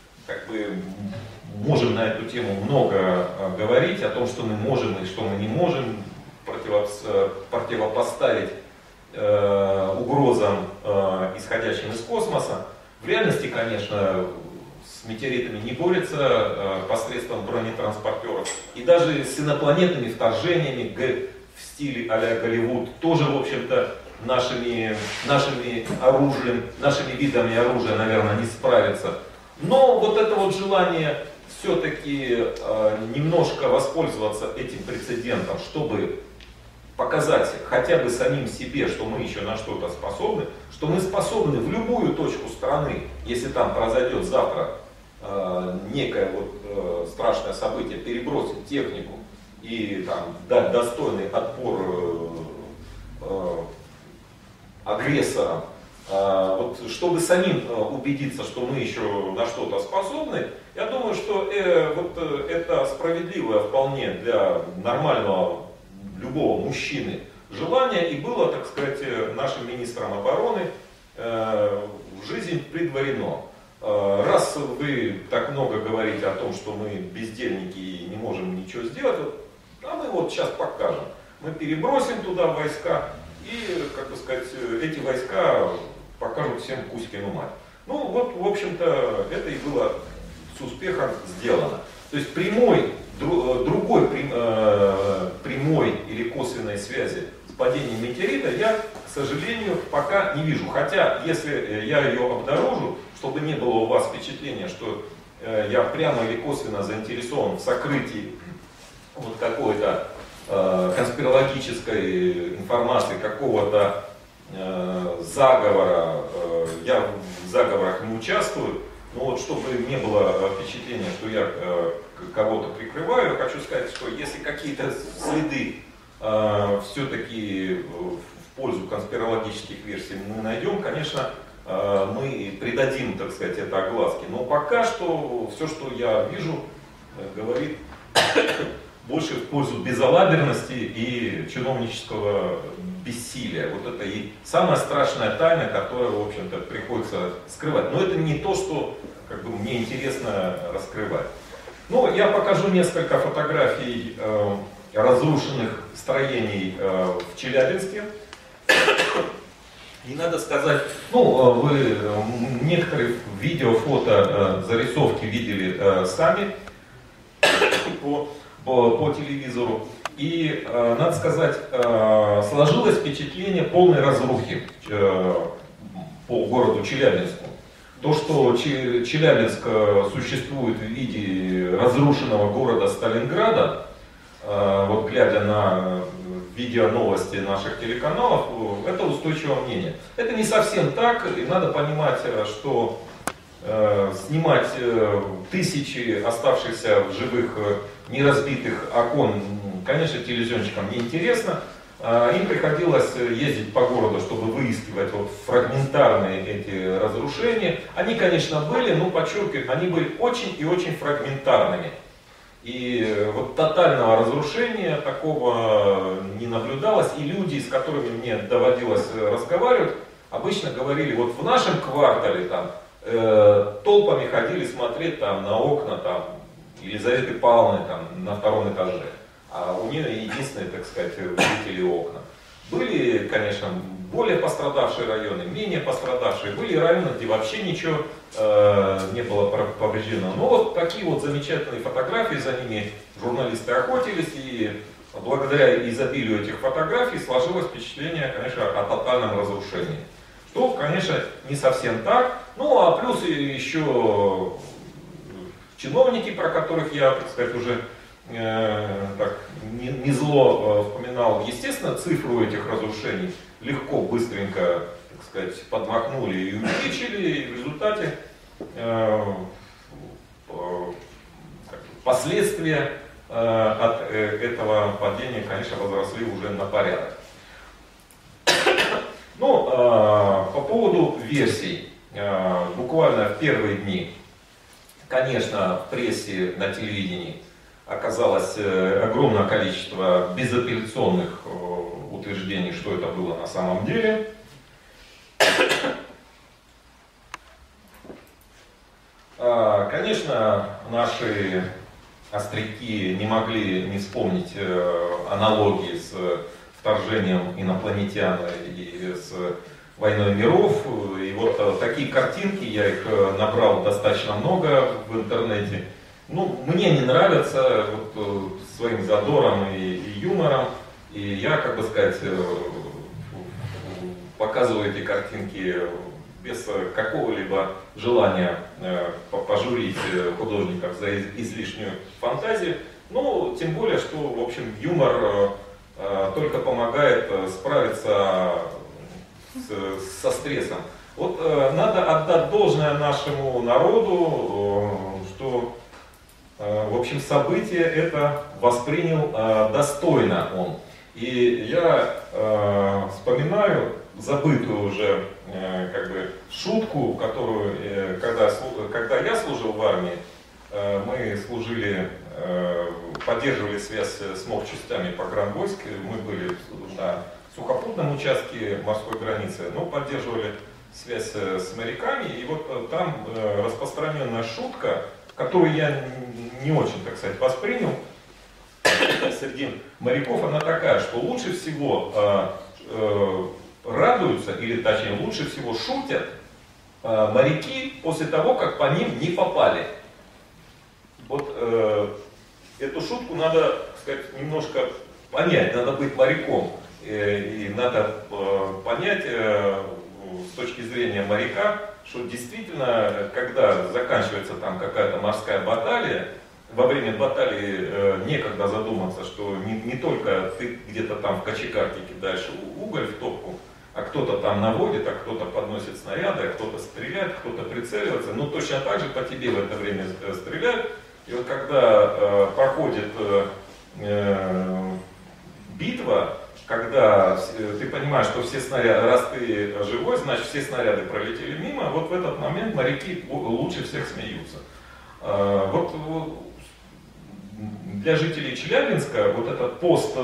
Можем на эту тему много говорить, о том, что мы можем и что мы не можем противопоставить угрозам, исходящим из космоса. В реальности, конечно, с метеоритами не борется посредством бронетранспортеров. И даже с инопланетными вторжениями в стиле а-ля Голливуд тоже, в общем-то, нашими оружием, нашими видами оружия, наверное, не справится. Но это желание все-таки немножко воспользоваться этим прецедентом, чтобы показать хотя бы самим себе, что мы еще на что-то способны, что мы способны в любую точку страны, если там произойдет завтра некое страшное событие, перебросить технику и дать достойный отпор агрессорам, чтобы самим убедиться, что мы еще на что-то способны, я думаю, что это справедливое вполне для нормального любого мужчины желание, и было, так сказать, нашим министром обороны в жизнь предварено. Раз вы так много говорите о том, что мы бездельники и не можем ничего сделать, а мы сейчас покажем. Мы перебросим туда войска, и, эти войска покажут всем Кузькину мать. В общем-то, это и было с успехом сделано. То есть другой прямой или косвенной связи с падением метеорита я, к сожалению, пока не вижу. Хотя, если я ее обнаружу, чтобы не было у вас впечатления, что я прямо или косвенно заинтересован в сокрытии какой-то конспирологической информации, какого-то заговора, я в заговорах не участвую, но чтобы не было впечатления, что я кого-то прикрываю, я хочу сказать, что если какие-то следы все-таки в пользу конспирологических версий мы найдем, конечно, мы придадим, так сказать, это огласке. Но пока что все, что я вижу, говорит больше в пользу безалаберности и чиновнического бессилия. Это и самая страшная тайна, которую, в общем-то, приходится скрывать. Но это не то, что мне интересно раскрывать. Я покажу несколько фотографий разрушенных строений в Челябинске. И надо сказать, ну, вы некоторые видео, фото, зарисовки видели сами по телевизору. И, надо сказать, сложилось впечатление полной разрухи по городу Челябинску. То, что Челябинск существует в виде разрушенного города Сталинграда, вот глядя на видео новости наших телеканалов, это устойчивое мнение. Это не совсем так, и надо понимать, что снимать тысячи оставшихся в живых неразбитых окон, конечно, телевизионщикам неинтересно. Им приходилось ездить по городу, чтобы выискивать вот фрагментарные эти разрушения. Они, конечно, были, но, подчеркиваю, они были очень и очень фрагментарными. И вот тотального разрушения такого не наблюдалось. И люди, с которыми мне доводилось разговаривать, обычно говорили, вот в нашем квартале там толпами ходили смотреть там на окна там Елизаветы Павловны там на 2-м этаже. А у нее единственные, так сказать, видели окна. Были, конечно, более пострадавшие районы, менее пострадавшие. Были районы, где вообще ничего не было повреждено. Но вот такие вот замечательные фотографии, за ними журналисты охотились. И благодаря изобилию этих фотографий сложилось впечатление, конечно, о тотальном разрушении. Что, конечно, не совсем так. Ну, а плюс еще чиновники, про которых я, так сказать, уже так, не зло вспоминал, естественно, цифру этих разрушений легко, быстренько, так сказать, подмахнули и увеличили, и в результате последствия от этого падения, конечно, возросли уже на порядок. Ну, по поводу версий, буквально в первые дни, конечно, в прессе, на телевидении оказалось огромное количество безапелляционных утверждений, что это было на самом деле. Конечно, наши остряки не могли не вспомнить аналогии с вторжением инопланетян и с войной миров. И вот такие картинки, я их набрал достаточно много в интернете. Ну, мне не нравятся вот, своим задором и юмором. И я, как бы сказать, показываю эти картинки без какого-либо желания пожурить художников за излишнюю фантазию. Ну, тем более, что, в общем, юмор только помогает справиться со стрессом. Вот надо отдать должное нашему народу, что, в общем, событие это воспринял достойно он. И я вспоминаю забытую уже как бы шутку, которую, когда я служил в армии, мы служили, поддерживали связь с морчастями погранвойск, мы были на сухопутном участке морской границы, но поддерживали связь с моряками, и вот там распространенная шутка, которую я не очень, так сказать, воспринял среди моряков, она такая, что лучше всего радуются, или точнее лучше всего шутят моряки после того, как по ним не попали. Вот эту шутку надо, так сказать, немножко понять, надо быть моряком. И надо понять с точки зрения моряка, что действительно, когда заканчивается там какая-то морская баталия, во время баталии некогда задуматься, что не только ты где-то там в кочегарке кидаешь уголь в топку, а кто-то там наводит, а кто-то подносит снаряды, а кто-то стреляет, кто-то прицеливается. Ну точно так же по тебе в это время стреляют. И вот когда проходит битва, когда ты понимаешь, что все снаряды, раз ты живой, значит все снаряды пролетели мимо, вот в этот момент моряки лучше всех смеются. Вот для жителей Челябинска вот этот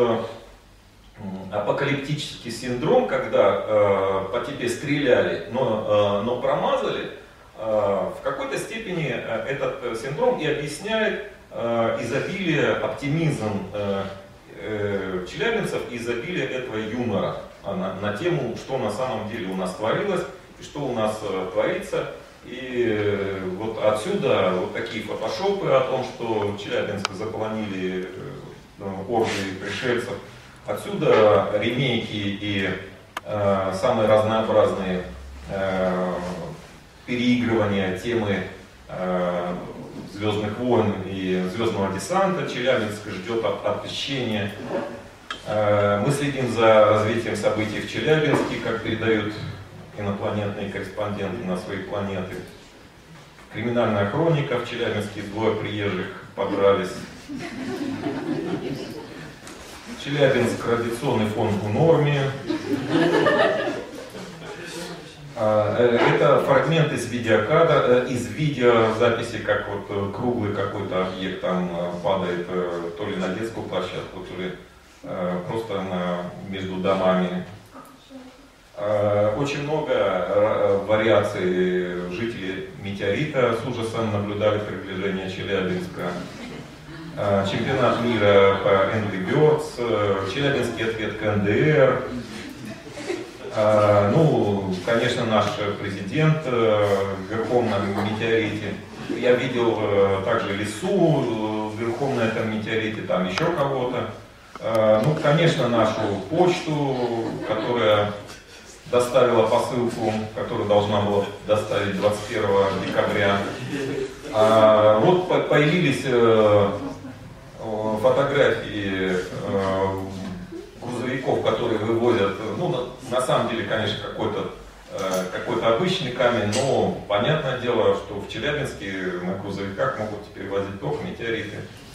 постапокалиптический синдром, когда по тебе стреляли, но промазали, в какой-то степени этот синдром и объясняет изобилие, оптимизм челябинцев и изобилие этого юмора на тему, что на самом деле у нас творилось и что у нас творится. И вот отсюда вот такие фотошопы о том, что Челябинск заполонили орды пришельцев. Отсюда ремейки и самые разнообразные переигрывания темы Звездных войн и Звездного десанта. Челябинск ждет отпущения. Мы следим за развитием событий в Челябинске, как передают инопланетные корреспонденты на свои планеты. Криминальная хроника. В Челябинске двое приезжих подрались. Челябинск, радиационный фон в норме. Это фрагмент из видеокадра, из видеозаписи, как вот круглый какой-то объект там падает то ли на детскую площадку, то ли просто между домами. Очень много вариаций. Жители метеорита с ужасом наблюдали приближение Челябинска. Чемпионат мира по Angry Birds, челябинский ответ КНДР. Ну, конечно, наш президент верхом на метеорите. Я видел также Лису верхом на этом метеорите, там еще кого-то. Ну, конечно, нашу почту, которая доставила посылку, которую должна была доставить 21 декабря. Вот появились фотографии грузовиков, которые вывозят, ну, на самом деле, конечно, какой-то обычный камень, но понятное дело, что в Челябинске на грузовиках могут теперь возить только метеориты.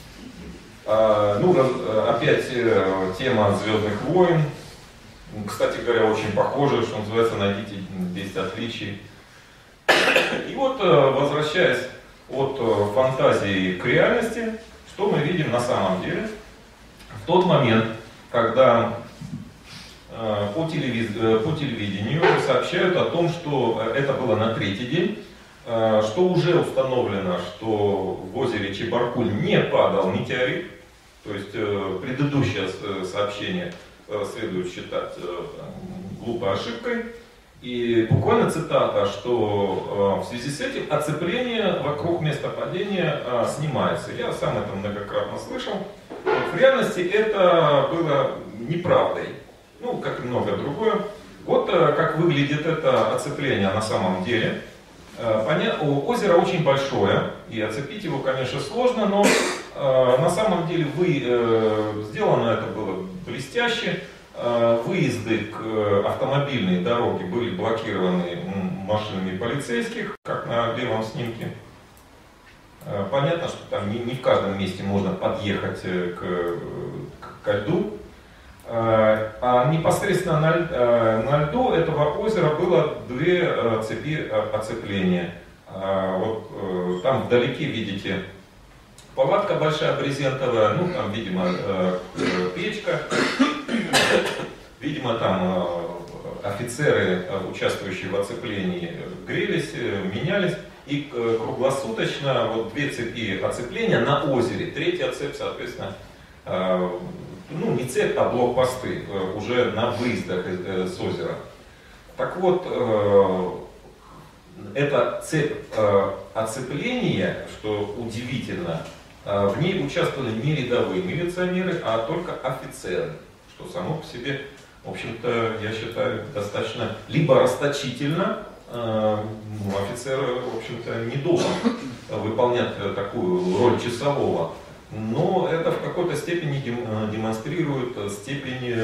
Ну, опять тема Звездных войн. Кстати говоря, очень похоже, что называется, найдите 10 отличий. И вот, возвращаясь от фантазии к реальности, что мы видим на самом деле? В тот момент, когда по телевидению сообщают о том, что это было на третий день, что уже установлено, что в озере Чебаркуль не падал метеорит, то есть предыдущее сообщение следует считать глупой ошибкой. И буквально цитата, что в связи с этим оцепление вокруг места падения снимается. Я сам это многократно слышал. В реальности это было неправдой, ну, как и многое другое. Вот как выглядит это оцепление на самом деле. Озеро очень большое, и оцепить его, конечно, сложно, но на самом деле сделано это было блестяще. Выезды к автомобильной дороге были блокированы машинами полицейских, как на левом снимке. Понятно, что там не в каждом месте можно подъехать ко льду. А непосредственно на льду этого озера было две цепи оцепления. Вот там вдалеке видите палатка большая брезентовая, ну там, видимо, печка. Видимо, там офицеры, участвующие в оцеплении, грелись, менялись. И круглосуточно вот две цепи оцепления на озере. Третья цепь, соответственно, ну не цепь, а блокпосты уже на выездах с озера. Так вот, эта цепь оцепления, что удивительно, в ней участвовали не рядовые милиционеры, а только офицеры. Что само по себе, в общем-то, я считаю, достаточно либо расточительно, офицер, в общем-то, не должен выполнять такую роль часового, но это в какой-то степени демонстрирует степень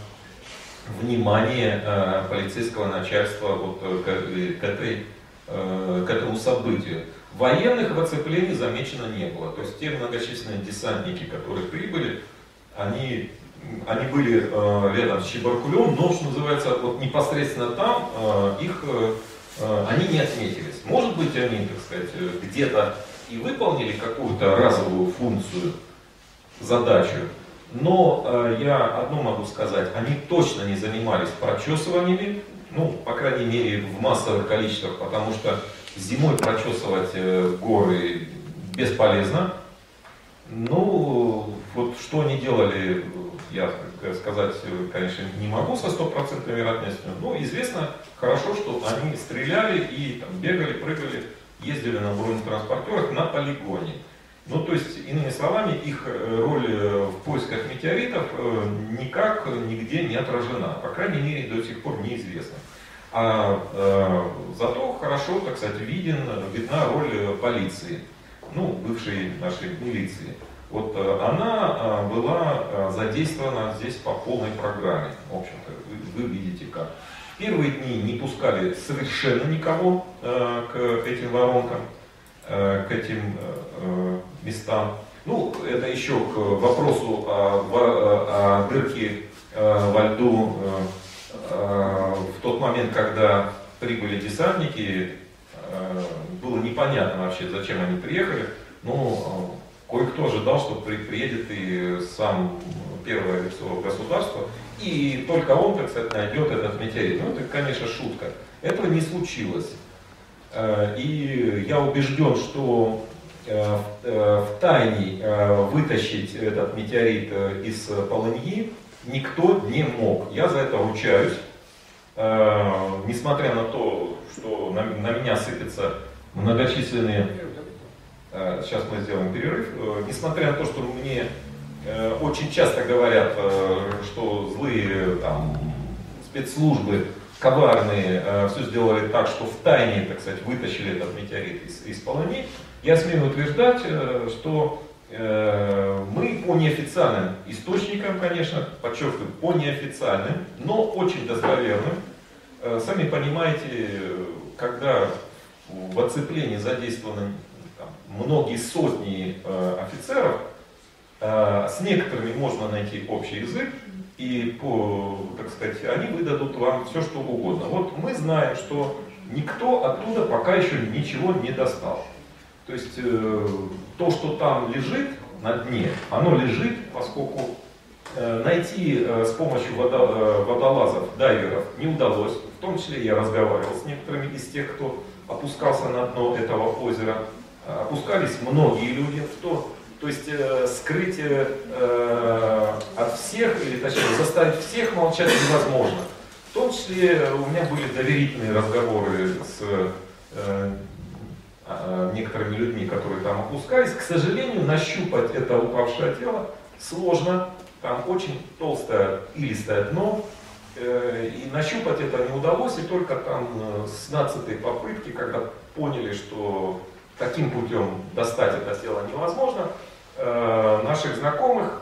внимания полицейского начальства вот к этому событию. Военных в оцеплении замечено не было, то есть те многочисленные десантники, которые прибыли, они были рядом с Чебаркулем, но, что называется, вот непосредственно там они не отметились. Может быть, они, так сказать, где-то и выполнили какую-то разовую функцию, задачу, но я одно могу сказать, они точно не занимались прочесываниями, ну, по крайней мере, в массовых количествах, потому что зимой прочесывать горы бесполезно. Ну, вот что они делали я сказать, конечно, не могу со стопроцентной вероятностью, но известно хорошо, что они стреляли и там, бегали, прыгали, ездили на бронетранспортерах на полигоне. Ну, то есть, иными словами, их роль в поисках метеоритов никак нигде не отражена, по крайней мере, до сих пор неизвестно. Зато хорошо, так сказать, видна роль полиции, ну, бывшей нашей милиции. Вот она была задействована здесь по полной программе. В общем-то, вы видите как. В первые дни не пускали совершенно никого к этим воронкам, к этим местам. Ну, это еще к вопросу о дырке во льду. В тот момент, когда прибыли десантники, было непонятно вообще, зачем они приехали. Но кое-кто ожидал, что приедет и сам первое лицо государства, и только он, так сказать, найдет этот метеорит. Ну, это, конечно, шутка. Этого не случилось. И я убежден, что в тайне вытащить этот метеорит из полыньи никто не мог. Я за это ручаюсь. Несмотря на то, что на меня сыпятся многочисленные... Сейчас мы сделаем перерыв. Несмотря на то, что мне очень часто говорят, что злые там, спецслужбы, коварные, все сделали так, что в тайне, так сказать, вытащили этот метеорит из полыни, я смею утверждать, что мы по неофициальным источникам, конечно, подчеркиваю, по неофициальным, но очень достоверным. Сами понимаете, когда в оцеплении задействованы многие сотни офицеров, с некоторыми можно найти общий язык, и, так сказать, они выдадут вам все, что угодно. Вот мы знаем, что никто оттуда пока еще ничего не достал. То есть то, что там лежит на дне, оно лежит, поскольку найти с помощью водолазов, дайверов не удалось. В том числе я разговаривал с некоторыми из тех, кто опускался на дно этого озера. Опускались многие люди в то. То есть скрыть от всех, или точнее заставить всех молчать невозможно. В том числе у меня были доверительные разговоры с некоторыми людьми, которые там опускались. К сожалению, нащупать это упавшее тело сложно. Там очень толстое илистое дно. И нащупать это не удалось. И только там с 15-й попытки, когда поняли, что таким путем достать это тело невозможно, наших знакомых,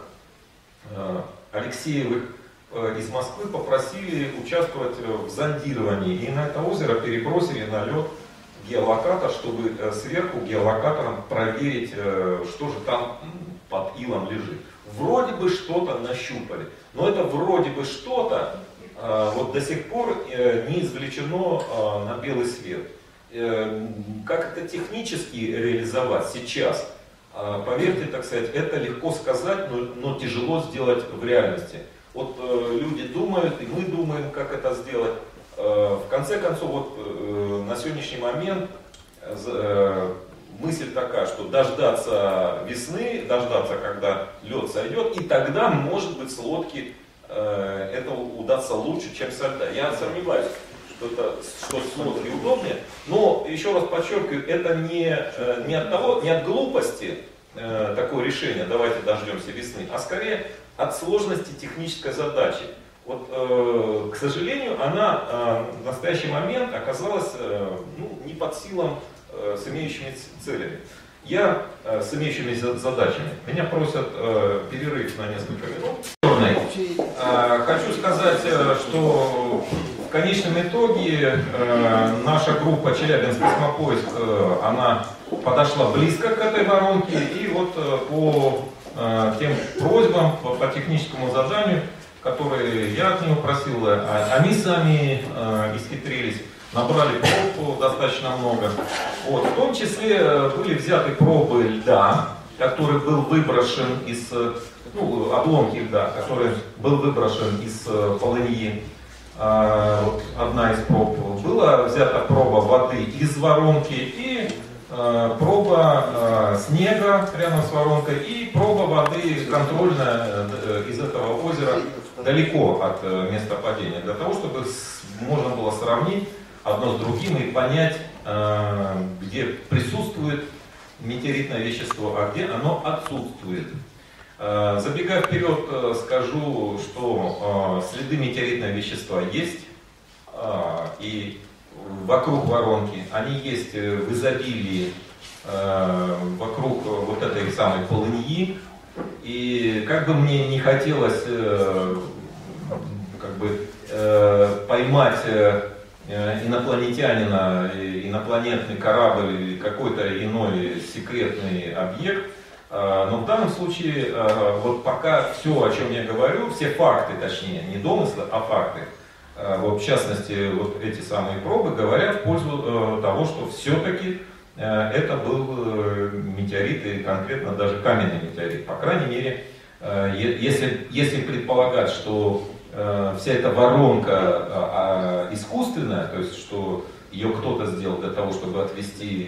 Алексеевых из Москвы, попросили участвовать в зондировании. И на это озеро перебросили на лед геолокатор, чтобы сверху геолокатором проверить, что же там под илом лежит. Вроде бы что-то нащупали, но это вроде бы что-то вот до сих пор не извлечено на белый свет. Как это технически реализовать сейчас, поверьте, так сказать, это легко сказать, но тяжело сделать в реальности. Вот люди думают, и мы думаем, как это сделать. В конце концов, вот на сегодняшний момент мысль такая, что дождаться весны, дождаться, когда лед сойдет, и тогда, может быть, с лодки это удастся лучше, чем со льда. Я сомневаюсь, что с лодки удобнее, но, еще раз подчеркиваю, это не от глупости такое решение, давайте дождемся весны, а скорее от сложности технической задачи. Вот, к сожалению, она в настоящий момент оказалась не под силам с имеющими целями. Я с имеющими задачами. Меня просят перерыв на несколько минут. Хочу сказать, что в конечном итоге наша группа Челябинск Космопоиск, она подошла близко к этой воронке, и вот по тем просьбам, по техническому заданию, которые я от него просил, они сами исхитрились, набрали проб достаточно много. Вот. В том числе были взяты пробы льда, который был выброшен из, обломки льда, который был выброшен из полыньи. Вот одна из проб. Была взята проба воды из воронки, и проба снега рядом с воронкой и проба воды контрольная из этого озера далеко от места падения, для того, чтобы можно было сравнить одно с другим и понять, где присутствует метеоритное вещество, а где оно отсутствует. Забегая вперед, скажу, что следы метеоритного вещества есть, и вокруг воронки, они есть в изобилии вокруг вот этой самой полыньи. И как бы мне не хотелось поймать инопланетянина, инопланетный корабль или какой-то иной секретный объект, но в данном случае вот пока все, о чем я говорю, все факты, точнее, не домыслы, а факты, вот в частности, вот эти самые пробы говорят в пользу того, что все-таки это был метеорит, и конкретно даже каменный метеорит. По крайней мере, если предполагать, что вся эта воронка искусственная, то есть что ее кто-то сделал для того, чтобы отвести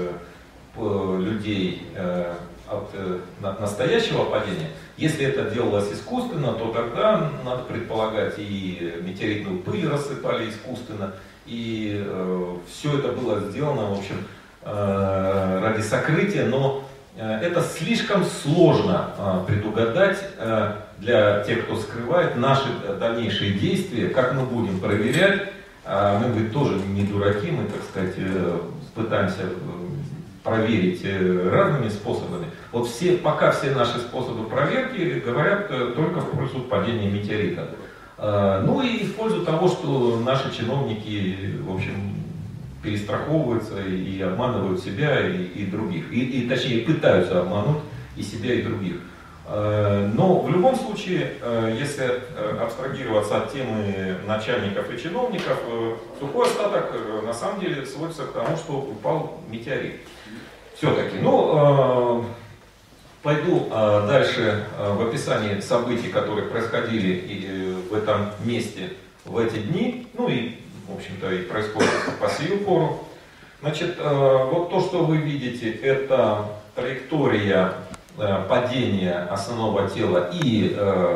людей от настоящего падения, если это делалось искусственно, то тогда надо предполагать, и метеоритную пыль рассыпали искусственно, и все это было сделано, в общем, ради сокрытия, но это слишком сложно предугадать для тех, кто скрывает наши дальнейшие действия, как мы будем проверять. Мы ведь тоже не дураки, мы, так сказать, пытаемся проверить разными способами. Вот пока все наши способы проверки говорят только в пользу падения метеорита. Ну и в пользу того, что наши чиновники, в общем, перестраховываются и обманывают себя и других. И точнее пытаются обмануть и себя, и других. Но в любом случае, если абстрагироваться от темы начальников и чиновников, сухой остаток на самом деле сводится к тому, что упал метеорит. Все-таки. Ну, пойду дальше в описании событий, которые происходили в этом месте в эти дни. Ну и, в общем-то, и происходит по сию пору. Значит, вот то, что вы видите, это траектория падения основного тела и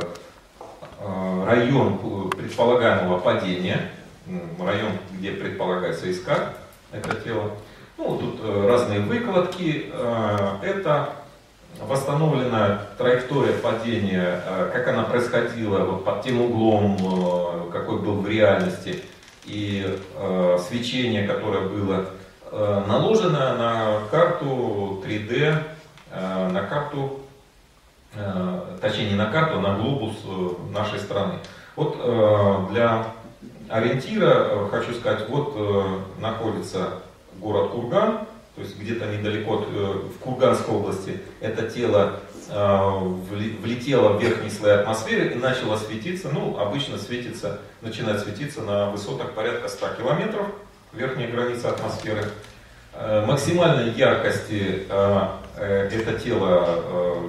район предполагаемого падения, район, где предполагается искать это тело. Ну, тут разные выкладки. Это восстановленная траектория падения, как она происходила вот под тем углом, какой был в реальности, и свечение, которое было наложено на карту 3D, на карту, точнее не на карту, а на глобус нашей страны. Вот для ориентира хочу сказать, вот находится город Курган, то есть где-то недалеко в Курганской области это тело влетело в верхний слой атмосферы и начало светиться. Ну, обычно начинает светиться на высотах порядка 100 километров, верхняя граница атмосферы. Максимальной яркости это тело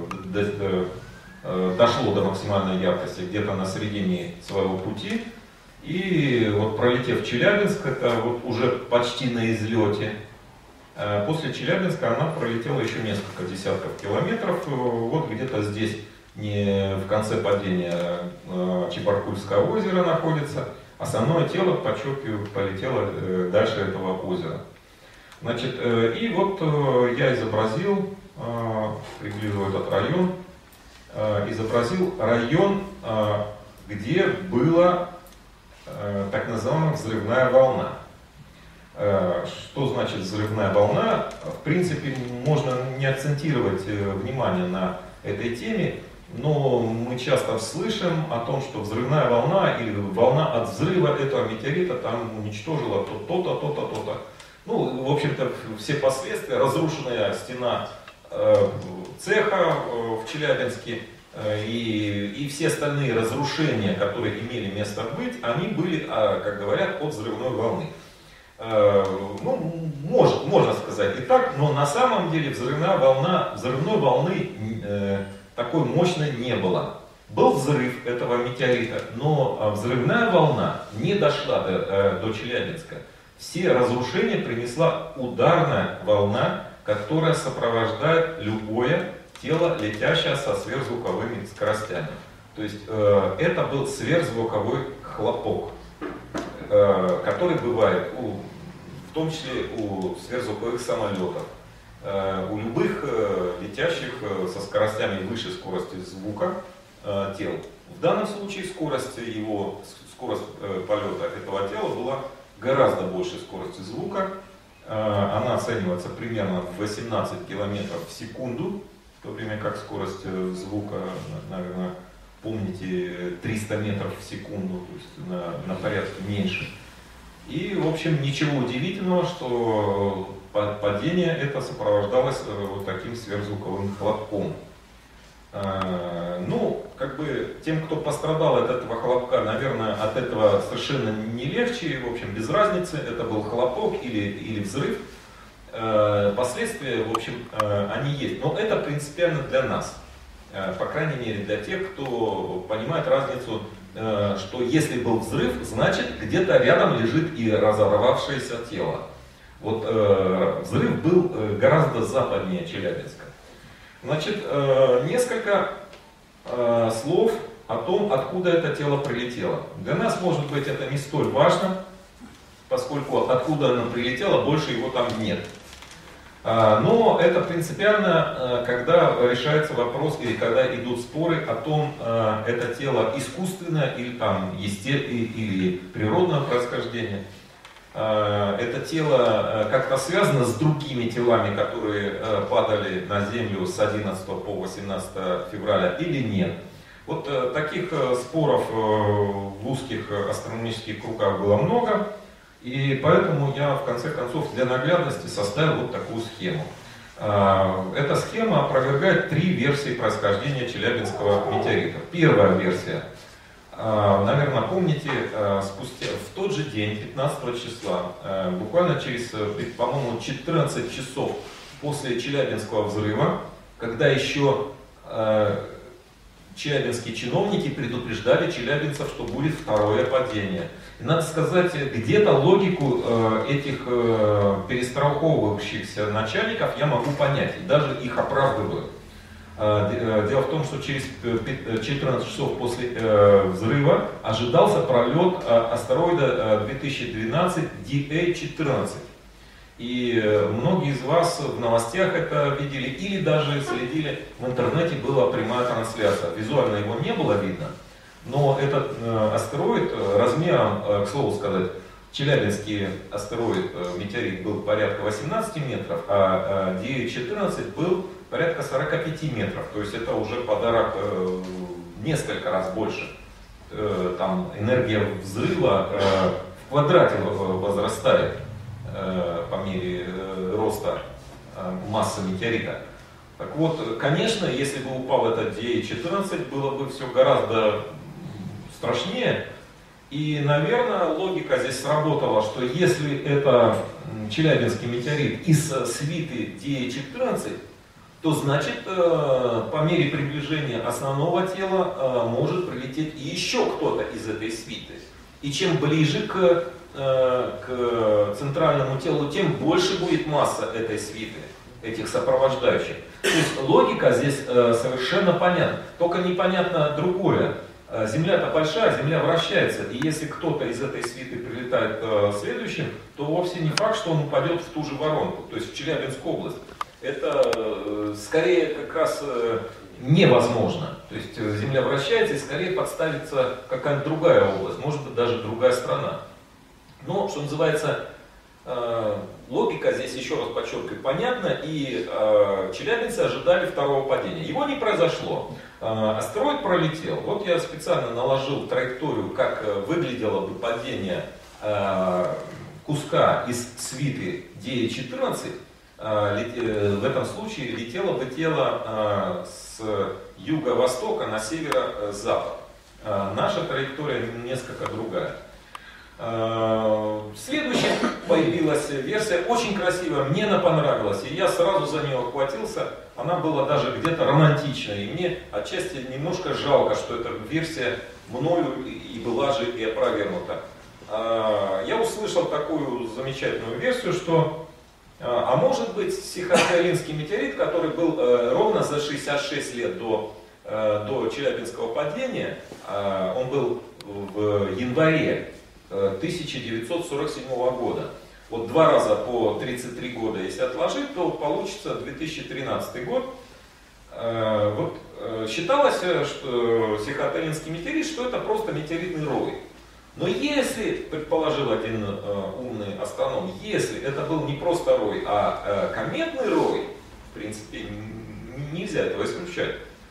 дошло до максимальной яркости где-то на середине своего пути. И вот пролетев Челябинск, это вот уже почти на излете, после Челябинска она пролетела еще несколько десятков километров. Вот где-то здесь, не в конце падения, Чебаркульское озеро находится. Основное тело, подчеркиваю, полетело дальше этого озера. Значит, и вот я изобразил, приближу этот район, изобразил район, где была так называемая взрывная волна. Что значит взрывная волна? В принципе, можно не акцентировать внимание на этой теме, но мы часто слышим о том, что взрывная волна или волна от взрыва этого метеорита там уничтожила то-то, то-то, то-то. Ну, в общем-то, все последствия, разрушенная стена цеха в Челябинске и все остальные разрушения, которые имели место быть, они были, как говорят, от взрывной волны. Ну, можно сказать и так, но на самом деле взрывной волны такой мощной не было. Был взрыв этого метеорита, но взрывная волна не дошла до Челябинска. Все разрушения принесла ударная волна которая сопровождает любое тело, летящее со сверхзвуковыми скоростями. То есть это был сверхзвуковой хлопок, который бывает в том числе у сверхзвуковых самолетов, у любых летящих со скоростями выше скорости звука тел. В данном случае скорость полета этого тела была гораздо больше скорости звука. Она оценивается примерно в 18 километров в секунду, в то время как скорость звука, наверное, помните, 300 метров в секунду, то есть на порядке меньше. И, в общем, ничего удивительного, что падение это сопровождалось вот таким сверхзвуковым хлопком. Ну, как бы тем, кто пострадал от этого хлопка, наверное, от этого совершенно не легче, в общем, без разницы, это был хлопок или взрыв. Последствия, в общем, они есть. Но это принципиально для нас, по крайней мере, для тех, кто понимает разницу, что если был взрыв, значит, где-то рядом лежит и разорвавшееся тело. Вот взрыв был гораздо западнее Челябинска. Значит, несколько слов о том, откуда это тело прилетело. Для нас, может быть, это не столь важно, поскольку откуда оно прилетело, больше его там нет. Но это принципиально, когда решается вопрос, или когда идут споры о том, это тело искусственное или, или природного происхождения. Это тело как-то связано с другими телами, которые падали на Землю с 11 по 18 февраля или нет. Вот таких споров в узких астрономических кругах было много. И поэтому я в конце концов для наглядности составил вот такую схему. Эта схема опровергает 3 версии происхождения Челябинского метеорита. Первая версия. Наверное, помните, в тот же день, 15 числа, буквально через, по-моему, 14 часов после Челябинского взрыва, когда еще челябинские чиновники предупреждали челябинцев, что будет второе падение. И надо сказать, где-то логику этих перестраховывающихся начальников я могу понять, и даже их оправдываю. Дело в том, что через 14 часов после взрыва ожидался пролет астероида 2012 DA-14. И многие из вас в новостях это видели или даже следили, в интернете была прямая трансляция. Визуально его не было видно, но этот астероид размером, к слову сказать, челябинский астероид, метеорит был порядка 18 метров, а DA-14 был порядка 45 метров. То есть это уже подарок несколько раз больше. Там энергия взрыва в квадрате возрастает по мере роста массы метеорита. Так вот, конечно, если бы упал этот DA-14, было бы все гораздо страшнее. И, наверное, логика здесь сработала, что если это челябинский метеорит из свиты DA-14, то значит, по мере приближения основного тела может прилететь и еще кто-то из этой свиты. И чем ближе к центральному телу, тем больше будет масса этой свиты, этих сопровождающих. То есть логика здесь совершенно понятна. Только непонятно другое. Земля-то большая, Земля вращается, и если кто-то из этой свиты прилетает следующим, то вовсе не факт, что он упадет в ту же воронку, то есть в Челябинскую область. Это скорее как раз невозможно. То есть Земля вращается, и скорее подставится какая-то другая область, может быть даже другая страна. Но, что называется, логика здесь, еще раз подчеркиваю, понятна, и челябинцы ожидали второго падения. Его не произошло. Астероид пролетел. Вот я специально наложил траекторию, как выглядело бы падение куска из свиты DA-14. В этом случае летело бы тело с юго-востока на северо-запад. Наша траектория несколько другая. Следующая появилась версия, очень красивая, мне она понравилась, и я сразу за нее охватился. Она была даже где-то романтичная, и мне отчасти немножко жалко, что эта версия мною и была же и опровергнута. Я услышал такую замечательную версию, что А может быть Сихотэ-Алинский метеорит, который был ровно за 66 лет до Челябинского падения, он был в январе 1947 года. Вот 2 раза по 33 года, если отложить, то получится 2013 год. Вот считалось, что Сихотэ-Алинский метеорит, что это просто метеоритный рой. Но если, предположил один умный астроном, если это был не просто рой, а кометный рой, в принципе, нельзя этого исключать,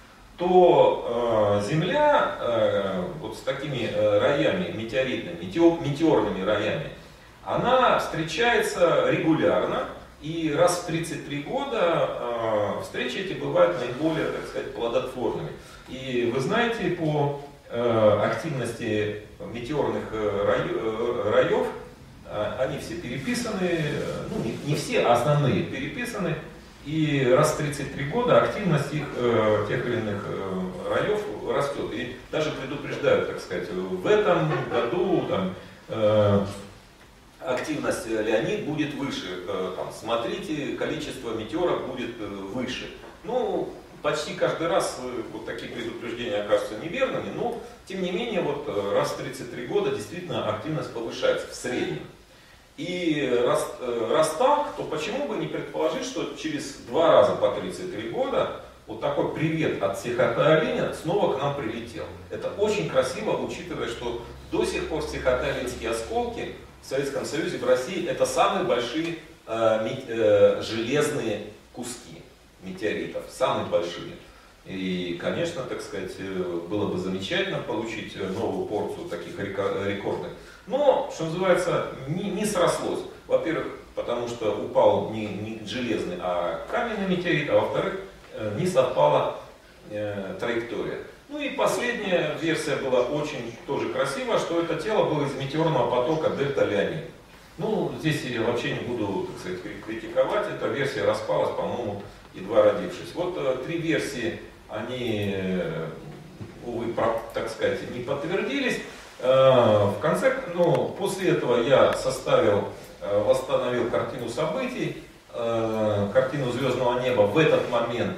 то Земля вот с такими роями метеоритными, метеорными роями, она встречается регулярно, и раз в 33 года встречи эти бывают наиболее, так сказать, плодотворными. И вы знаете, по активности метеорных раев, они все переписаны, ну не все, а основные переписаны, и раз в 33 года активность их, тех или иных раев растет. И даже предупреждают, так сказать, в этом году там, активность Леонид будет выше, там, смотрите, количество метеоров будет выше. Ну, почти каждый раз вот такие предупреждения окажутся неверными, но тем не менее вот раз в 33 года действительно активность повышается в среднем. И раз так, то почему бы не предположить, что через 2 раза по 33 года вот такой привет от Сихотэ-Алиня снова к нам прилетел. Это очень красиво, учитывая, что до сих пор Сихотэ-Алинские осколки в Советском Союзе, в России, это самые большие железные куски метеоритов, самые большие. И, конечно, так сказать, было бы замечательно получить новую порцию таких рекордных. Но, что называется, не срослось. Во-первых, потому что упал не железный, а каменный метеорит, а во-вторых, не совпала траектория. Ну и последняя версия была очень тоже красивая, что это тело было из метеорного потока Дельта Леонид. Ну, здесь я вообще не буду, так сказать, критиковать, эта версия распалась, по-моему, едва родившись. Вот 3 версии, они, увы, так сказать, не подтвердились. В конце, ну, после этого я восстановил картину событий, картину звездного неба в этот момент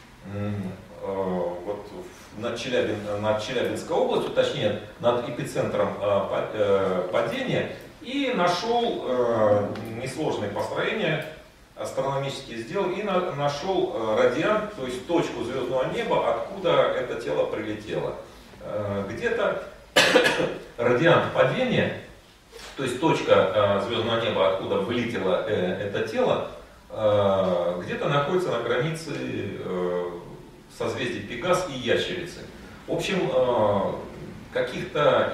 вот над Челябинской областью, точнее над эпицентром падения, и нашел несложные построения астрономические сделал и нашел радиант, то есть точку звездного неба, откуда это тело прилетело. Где-то радиант падения, то есть точка звездного неба, откуда вылетело это тело, где-то находится на границе созвездий Пегас и Ящерицы. В общем, каких-то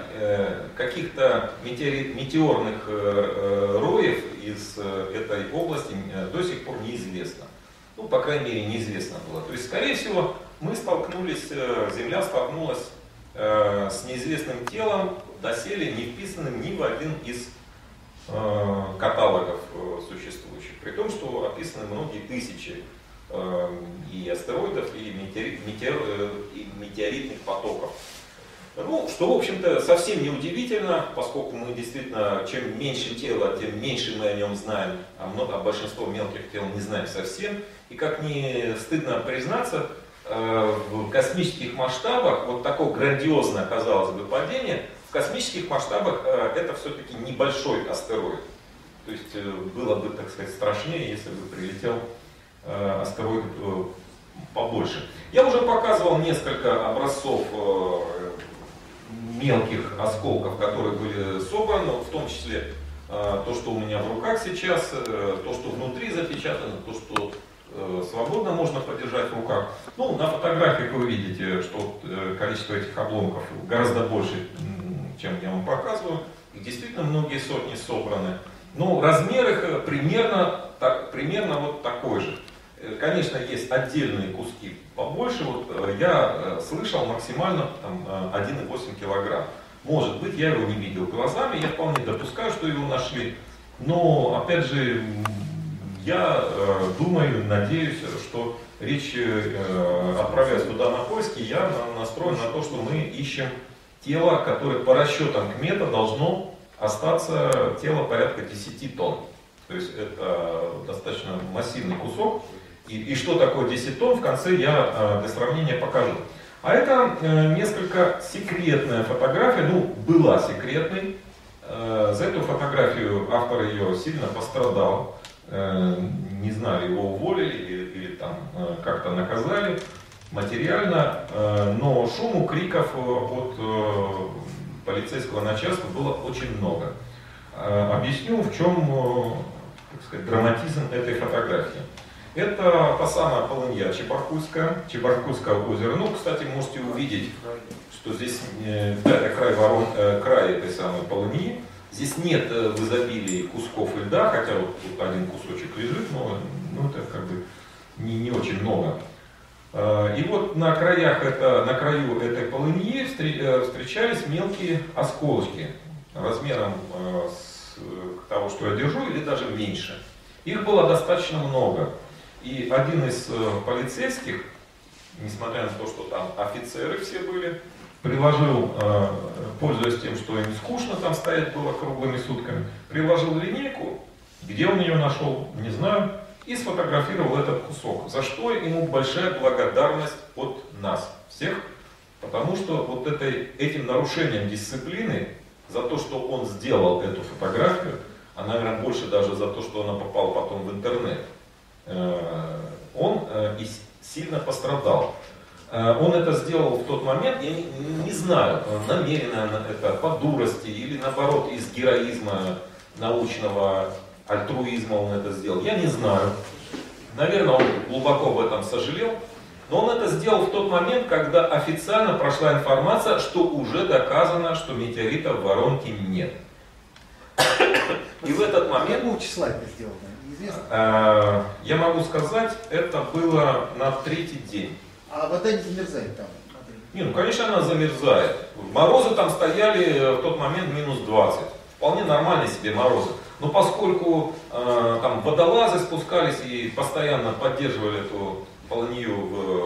метеорных роев из этой области до сих пор неизвестно. Ну, по крайней мере, неизвестно было. То есть, скорее всего, Земля столкнулась с неизвестным телом, доселе не вписанным ни в один из каталогов существующих. При том, что описаны многие тысячи и астероидов, и метеоритных потоков. Ну, что, в общем-то, совсем не удивительно, поскольку мы действительно, чем меньше тело, тем меньше мы о нем знаем, а большинство мелких тел не знаем совсем. И как ни стыдно признаться, в космических масштабах, вот такое грандиозное, казалось бы, падение, в космических масштабах это все-таки небольшой астероид. То есть было бы, так сказать, страшнее, если бы прилетел астероид побольше. Я уже показывал несколько образцов мелких осколков, которые были собраны, в том числе то, что у меня в руках сейчас, то, что внутри запечатано, то, что свободно можно подержать в руках. Ну, на фотографиях вы видите, что количество этих обломков гораздо больше, чем я вам показываю. Их действительно многие сотни собраны. Но размер их примерно вот такой же. Конечно, есть отдельные куски побольше. Вот я слышал максимально 1,8 килограмм. Может быть, я его не видел глазами, я вполне допускаю, что его нашли. Но, опять же, я думаю, надеюсь, что речь, отправляясь туда на поиски, я настроен на то, что мы ищем тело, которое по расчетам Кмета должно остаться тело порядка 10 тонн. То есть это достаточно массивный кусок. И что такое 10 тонн, в конце я для сравнения покажу. А это несколько секретная фотография, ну, была секретной. За эту фотографию автор ее сильно пострадал. Не знаю, его уволили или там как-то наказали материально. Но шуму, криков от полицейского начальства было очень много. Объясню, в чем, так сказать, драматизм этой фотографии. Это та самая полынья Чебаркульское озеро. Ну, кстати, можете увидеть, что здесь, да, это край этой самой полыньи. Здесь нет в изобилии кусков льда, хотя вот тут один кусочек лежит, но ну, это как бы не очень много. И вот на краю этой полыньи встречались мелкие осколочки размером с того, что я держу, или даже меньше. Их было достаточно много. И один из полицейских, несмотря на то, что там офицеры все были, приложил, пользуясь тем, что им скучно там стоять было круглыми сутками, приложил линейку, где он ее нашел, не знаю, и сфотографировал этот кусок. За что ему большая благодарность от нас всех, потому что вот этим нарушением дисциплины, за то, что он сделал эту фотографию, а, наверное, больше даже за то, что она попала потом в интернет, он и сильно пострадал. Он это сделал в тот момент, я не знаю, намеренно это по дурости или наоборот из героизма, научного альтруизма он это сделал, я не знаю. Наверное, он глубоко в этом сожалел, но он это сделал в тот момент, когда официально прошла информация, что уже доказано, что метеорита в воронке нет. И в этот момент... Какого числа это сделано? Я могу сказать, это было на 3-й день. А вода не замерзает там? Не, ну конечно она замерзает. Морозы там стояли в тот момент минус 20. Вполне нормальные себе морозы. Но поскольку там водолазы спускались и постоянно поддерживали эту полынью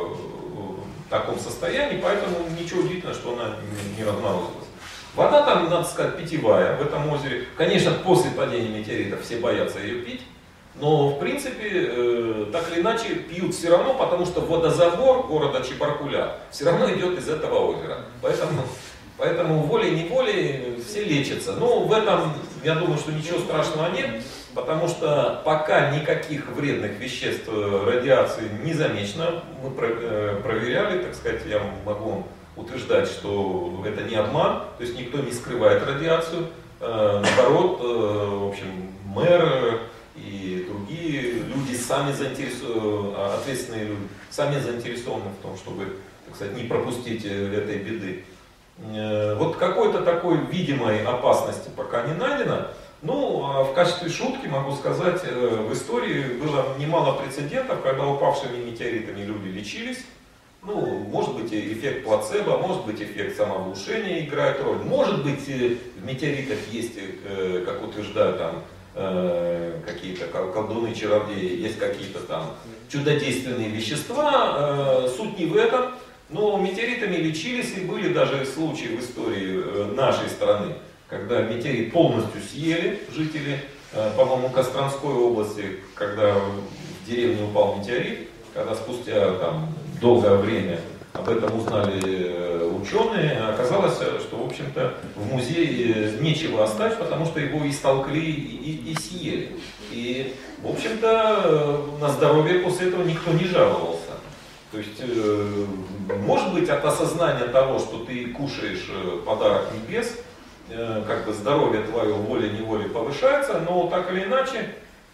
в таком состоянии, поэтому ничего удивительного, что она не разморозилась. Вода там, надо сказать, питьевая в этом озере. Конечно, после падения метеорита все боятся ее пить. Но, в принципе, так или иначе пьют все равно, потому что водозабор города Чебаркуля все равно идет из этого озера. Поэтому волей-неволей все лечатся. Но в этом, я думаю, что ничего страшного нет, потому что пока никаких вредных веществ, радиации не замечено. Мы проверяли, так сказать, я могу утверждать, что это не обман, то есть никто не скрывает радиацию. Наоборот, в общем, мэр и другие люди ответственные люди, сами заинтересованы в том, чтобы, так сказать, не пропустить этой беды. Вот какой-то такой видимой опасности пока не найдено. Ну, а в качестве шутки могу сказать, в истории было немало прецедентов, когда упавшими метеоритами люди лечились. Ну, может быть, эффект плацебо, может быть, эффект самовнушения играет роль. Может быть, в метеоритах есть, как утверждают там, какие-то колдуны-чародеи, есть какие-то там чудодейственные вещества, суть не в этом, но метеоритами лечились, и были даже случаи в истории нашей страны, когда метеорит полностью съели жители, по-моему, Костромской области, когда в деревне упал метеорит, когда спустя там долгое время об этом узнали ученые, оказалось, что, в общем-то, в музее нечего оставить, потому что его истолкли и съели. И, в общем-то, на здоровье после этого никто не жаловался. То есть, может быть, от осознания того, что ты кушаешь подарок небес, как бы здоровье твое волей-неволей повышается, но так или иначе,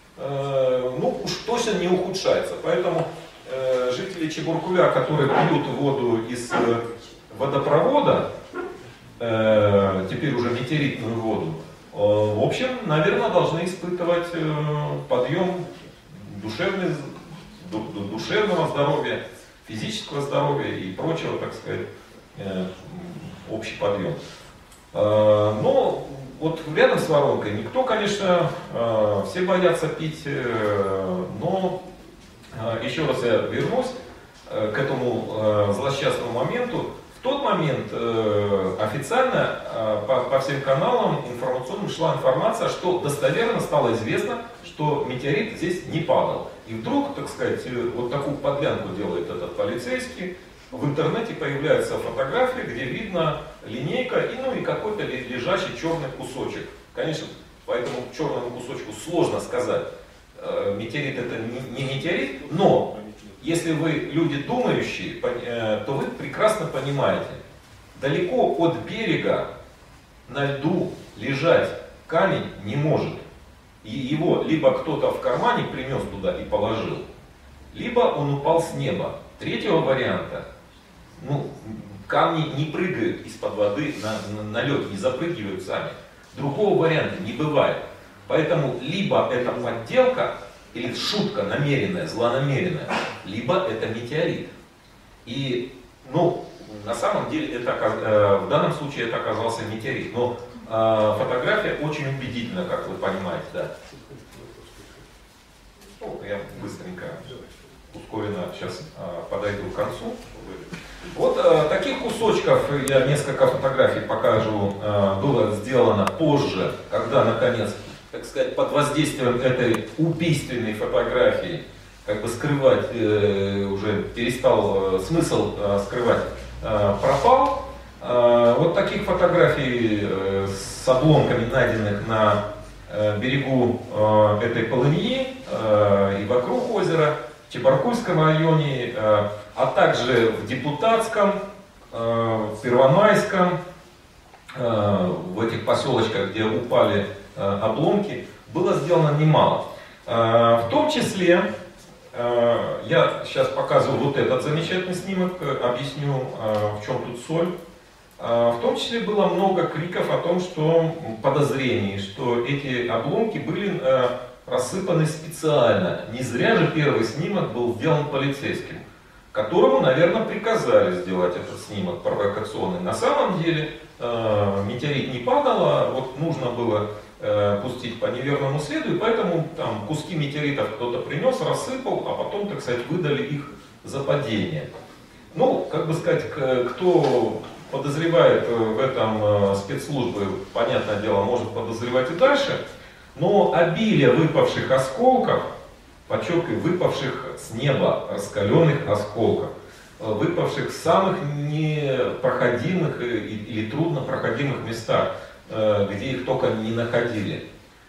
ну уж точно не ухудшается. Поэтому жители Чебаркуля, которые пьют воду из водопровода, теперь уже метеоритную воду, в общем, наверное, должны испытывать подъем душевного здоровья, физического здоровья и прочего, так сказать, общий подъем. Но вот рядом с воронкой никто, конечно, все боятся пить, но еще раз я вернусь к этому злосчастному моменту. В тот момент официально по всем каналам информационным шла информация, что достоверно стало известно, что метеорит здесь не падал. И вдруг, так сказать, вот такую подлянку делает этот полицейский. В интернете появляются фотографии, где видно линейка и какой-то лежащий черный кусочек. Конечно, по этому черному кусочку сложно сказать, метеорит это не метеорит, но если вы люди думающие, то вы прекрасно понимаете, далеко от берега на льду лежать камень не может. И его либо кто-то в кармане принес туда и положил, либо он упал с неба. Третьего варианта, камни не прыгают из-под воды на лед, не запрыгивают сами. Другого варианта не бывает. Поэтому либо это подделка, или шутка намеренная, злонамеренная, либо это метеорит. И, на самом деле, в данном случае это оказался метеорит. Но фотография очень убедительна, как вы понимаете, да. Я быстренько, ускоренно сейчас подойду к концу. Вот таких кусочков, я несколько фотографий покажу, было сделано позже, когда, наконец, так сказать, под воздействием этой убийственной фотографии, скрывать уже перестал смысл скрывать, пропал. Вот таких фотографий с обломками, найденных на берегу этой полыньи и вокруг озера, в Чебаркульском районе, а также в Депутатском, в Первомайском, в этих поселочках, где упали обломки, было сделано немало. В том числе, я сейчас показываю вот этот замечательный снимок, объясню, в чем тут соль. В том числе было много криков о том, что подозрений, что эти обломки были рассыпаны специально. Не зря же первый снимок был сделан полицейским, которому, наверное, приказали сделать этот снимок провокационный. На самом деле метеорит не падал, а вот нужно было пустить по неверному следу, и поэтому там куски метеоритов кто-то принес, рассыпал, а потом, так сказать, выдали их за падение. Кто подозревает в этом спецслужбы, понятное дело, может подозревать и дальше, но обилие выпавших осколков, подчеркиваю, выпавших с неба раскаленных осколков, выпавших в самых непроходимых или труднопроходимых местах, где их только не находили.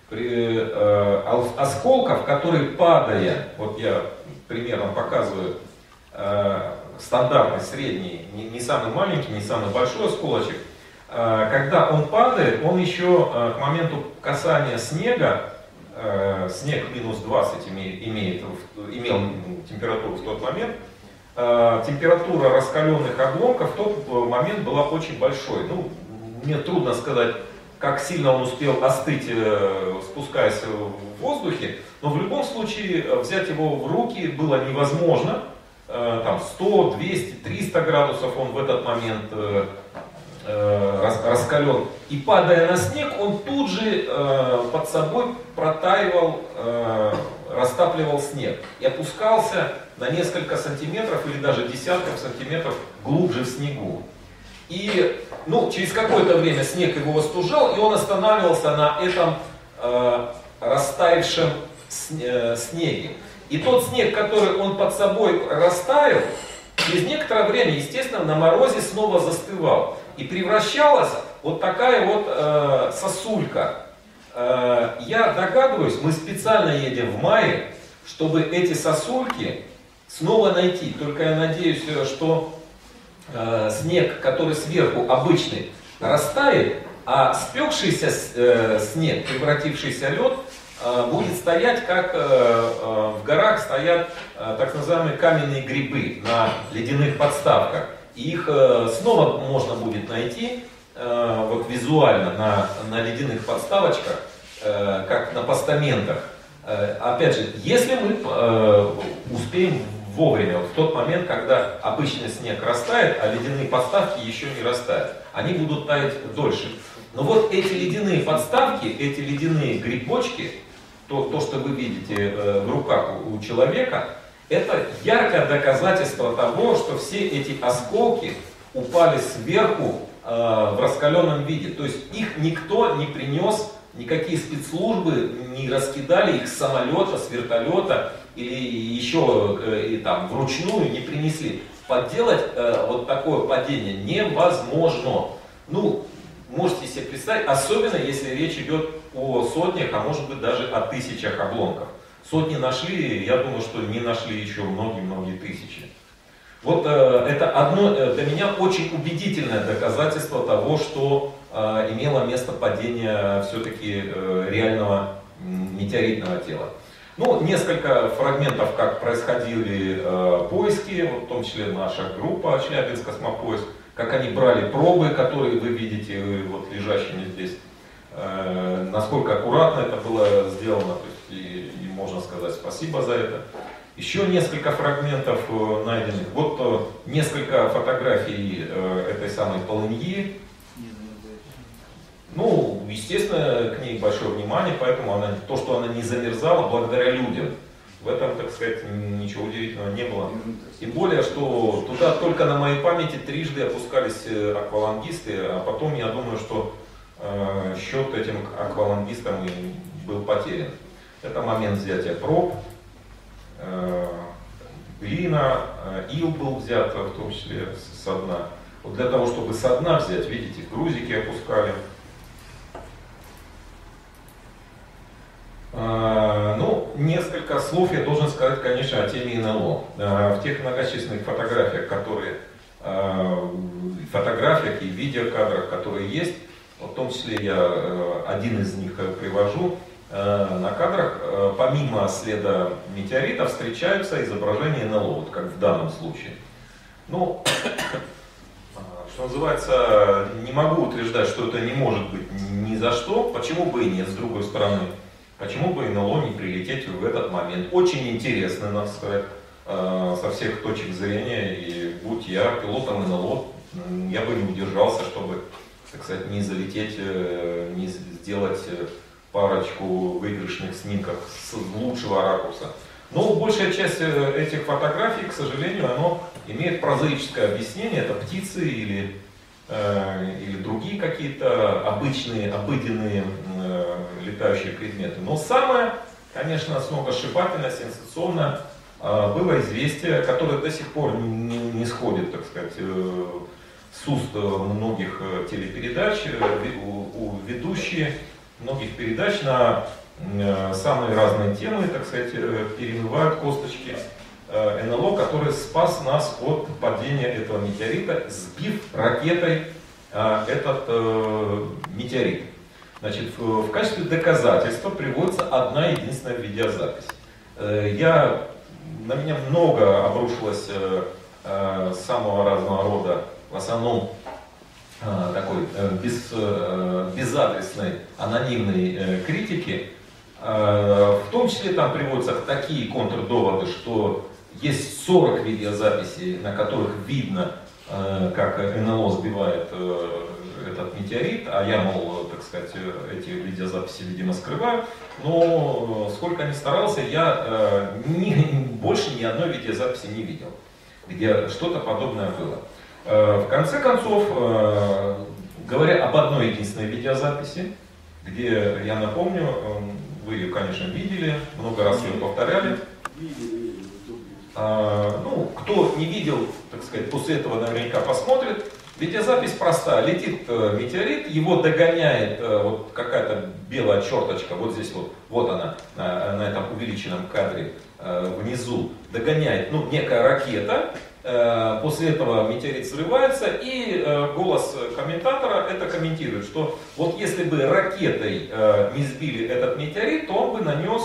Осколков, которые, падая, вот я примерно показываю, стандартный, средний, не самый маленький, не самый большой осколочек, когда он падает, он еще к моменту касания снега, снег минус 20 имел температуру в тот момент, температура раскаленных обломков в тот момент была очень большой. Мне трудно сказать, как сильно он успел остыть, спускаясь в воздухе, но в любом случае взять его в руки было невозможно. Там 100, 200, 300 градусов он в этот момент раскален. И падая на снег, он тут же под собой протаивал, растапливал снег и опускался на несколько сантиметров или даже десятков сантиметров глубже в снегу. И через какое-то время снег его остужал, и он останавливался на этом растаявшем снеге. И тот снег, который он под собой растаял, через некоторое время, естественно, на морозе снова застывал. И превращалась вот такая вот сосулька. Я догадываюсь, мы специально едем в мае, чтобы эти сосульки снова найти. Только я надеюсь, что снег, который сверху обычный, растает, а спекшийся снег, превратившийся в лед, будет стоять, как в горах стоят так называемые каменные грибы на ледяных подставках. И их снова можно будет найти вот визуально на ледяных подставочках, как на постаментах. Опять же, если мы успеем вовремя, вот в тот момент, когда обычный снег растает, а ледяные подставки еще не растают, они будут таять дольше. Но вот эти ледяные подставки, эти ледяные грибочки, то, что вы видите в руках у человека, это яркое доказательство того, что все эти осколки упали сверху в раскаленном виде. То есть их никто не принес, никакие спецслужбы не раскидали их с самолета, с вертолета или еще и там вручную не принесли. Подделать вот такое падение невозможно. Ну, можете себе представить, особенно если речь идет о сотнях, а может быть даже о тысячах обломков. Сотни нашли, я думаю, что не нашли еще многие-многие тысячи. Вот это одно для меня очень убедительное доказательство того, что имело место падение все-таки реального метеоритного тела. Ну, несколько фрагментов, как происходили поиски, вот, в том числе наша группа Челябинск Космопоиск, как они брали пробы, которые вы видите, вот лежащими здесь, насколько аккуратно это было сделано, то есть, и можно сказать спасибо за это. Еще несколько фрагментов найденных. Вот несколько фотографий этой самой полыньи. Ну, естественно, к ней большое внимание, поэтому то, что она не замерзала, благодаря людям. В этом, так сказать, ничего удивительного не было. Тем более, что туда только на моей памяти трижды опускались аквалангисты, а потом я думаю, что счет этим аквалангистам был потерян. Это момент взятия проб. Глина, ил был взят, в том числе со дна. Вот для того, чтобы со дна взять, видите, грузики опускали. Ну, несколько слов я должен сказать, конечно, о теме НЛО. В тех многочисленных фотографиях, фотографиях и видеокадрах, которые есть, в том числе я один из них привожу, на кадрах помимо следа метеорита встречаются изображения НЛО, вот как в данном случае. Ну, что называется, не могу утверждать, что это не может быть ни за что, почему бы и нет, с другой стороны. Почему бы НЛО не прилететь в этот момент? Очень интересно, надо сказать, со всех точек зрения. И будь я пилотом НЛО, я бы не удержался, чтобы, так сказать, не залететь, не сделать парочку выигрышных снимков с лучшего ракурса. Но большая часть этих фотографий, к сожалению, оно имеет прозаическое объяснение. Это птицы или другие какие-то обычные, обыденные летающие предметы. Но самое, конечно, сногсшибательное, сенсационное было известие, которое до сих пор не сходит, так сказать, с уст многих телепередач, у ведущих многих передач на самые разные темы, так сказать, перемывают косточки. НЛО, который спас нас от падения этого метеорита, сбив ракетой этот метеорит. Значит, в качестве доказательства приводится одна единственная видеозапись. На меня много обрушилось самого разного рода, в основном такой безадресной, анонимной критики. В том числе там приводятся такие контрдоводы, что есть 40 видеозаписей, на которых видно, как НЛО сбивает этот метеорит, а я, мол, так сказать, эти видеозаписи, видимо, скрываю. Но сколько ни старался, я больше ни одной видеозаписи не видел, где что-то подобное было. В конце концов, говоря об одной единственной видеозаписи, где, я напомню, вы ее, конечно, видели, много раз ее повторяли. Ну, кто не видел, так сказать, после этого наверняка посмотрит. Видеозапись простая. Летит метеорит, его догоняет вот какая-то белая черточка, вот здесь вот она, на этом увеличенном кадре внизу, догоняет некая ракета. После этого метеорит взрывается, и голос комментатора это комментирует, что вот если бы ракетой не сбили этот метеорит, то он бы нанес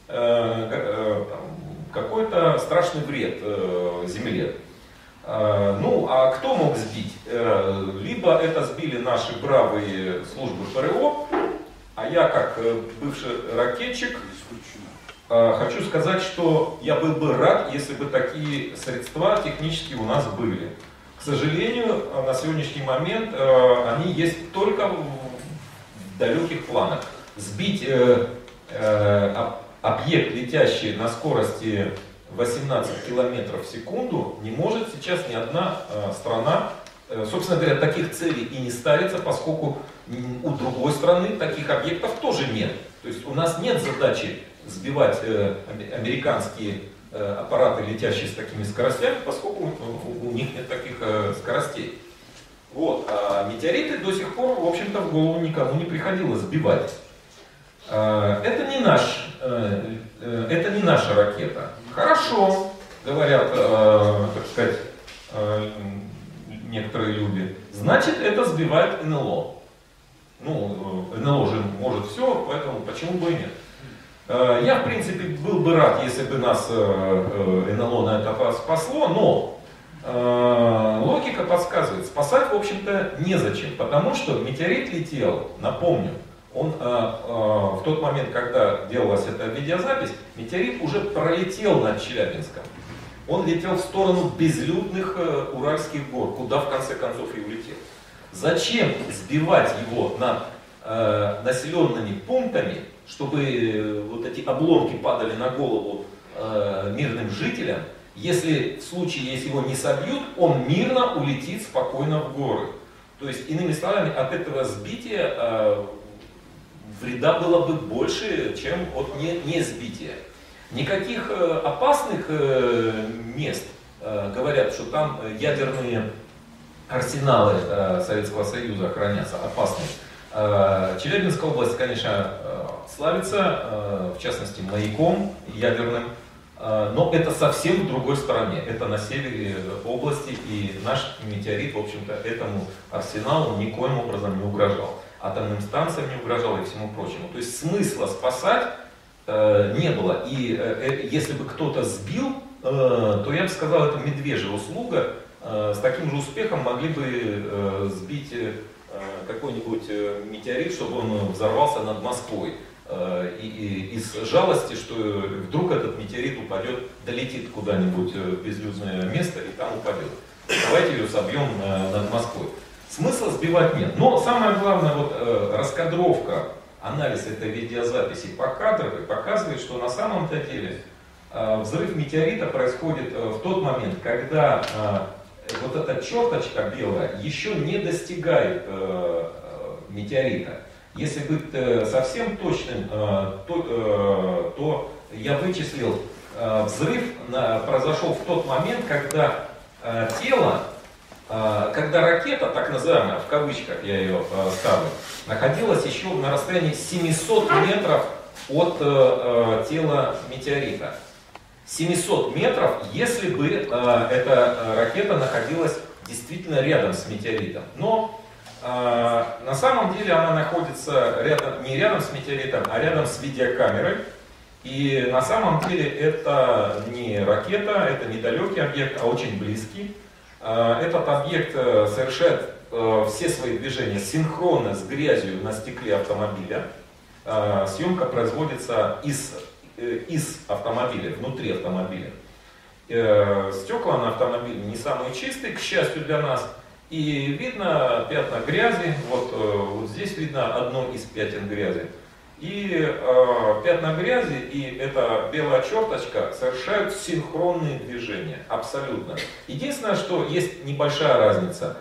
какой-то страшный вред Земле. Ну, а кто мог сбить? Либо это сбили наши бравые службы ПРО, а я, как бывший ракетчик, хочу сказать, что я был бы рад, если бы такие средства технически у нас были. К сожалению, на сегодняшний момент они есть только в далеких планах. Сбить объект, летящий на скорости 18 километров в секунду, не может сейчас ни одна страна Собственно говоря, таких целей и не ставится, поскольку у другой страны таких объектов тоже нет. То есть у нас нет задачи сбивать американские аппараты, летящие с такими скоростями, поскольку у них нет таких скоростей. Вот. А метеориты до сих пор, в общем-то, в голову никому не приходилось сбивать. Это не наша ракета. Хорошо, говорят, так сказать, некоторые люди. Значит, это сбивает НЛО. Ну, НЛО же может все, поэтому почему бы и нет. Я, в принципе, был бы рад, если бы нас НЛО на это спасло, но логика подсказывает, спасать, в общем-то, незачем, потому что метеорит летел, напомню, он в тот момент, когда делалась эта видеозапись, метеорит уже пролетел над Челябинском. Он летел в сторону безлюдных Уральских гор, куда в конце концов и улетел. Зачем сбивать его над населенными пунктами, чтобы вот эти обломки падали на голову мирным жителям, если в случае, если его не собьют, он мирно улетит спокойно в горы. То есть, иными словами, от этого сбития вреда было бы больше, чем от не сбития. Никаких опасных мест, говорят, что там ядерные арсеналы Советского Союза хранятся, опасные. Челябинская область, конечно, славится, в частности, маяком ядерным, но это совсем в другой стороне, это на севере области, и наш метеорит, в общем-то, этому арсеналу никоим образом не угрожал. Атомным станциям не угрожал и всему прочему. То есть смысла спасать не было. И если бы кто-то сбил, то я бы сказал, это медвежья услуга. С таким же успехом могли бы сбить какой-нибудь метеорит, чтобы он взорвался над Москвой. И из жалости, что вдруг этот метеорит упадет, долетит куда-нибудь в безлюдное место и там упадет. Давайте ее собьем над Москвой. Смысла сбивать нет. Но самое главное, вот раскадровка, анализ этой видеозаписи по кадрам показывает, что на самом-то деле взрыв метеорита происходит в тот момент, когда вот эта черточка белая еще не достигает метеорита. Если быть совсем точным, то я вычислил, взрыв произошел в тот момент, когда тело, когда ракета, так называемая, в кавычках я ее ставлю, находилась еще на расстоянии 700 метров от тела метеорита. 700 метров, если бы эта ракета находилась действительно рядом с метеоритом. Но на самом деле она находится рядом, не рядом с метеоритом, а рядом с видеокамерой. И на самом деле это не ракета, это недалекий объект, а очень близкий. Этот объект совершает все свои движения синхронно с грязью на стекле автомобиля. Съемка производится из автомобиля, внутри автомобиля. Стекла на автомобиле не самые чистые, к счастью для нас. И видно пятна грязи, вот здесь видно одно из пятен грязи. И пятна грязи и эта белая черточка совершают синхронные движения, абсолютно. Единственное, что есть небольшая разница.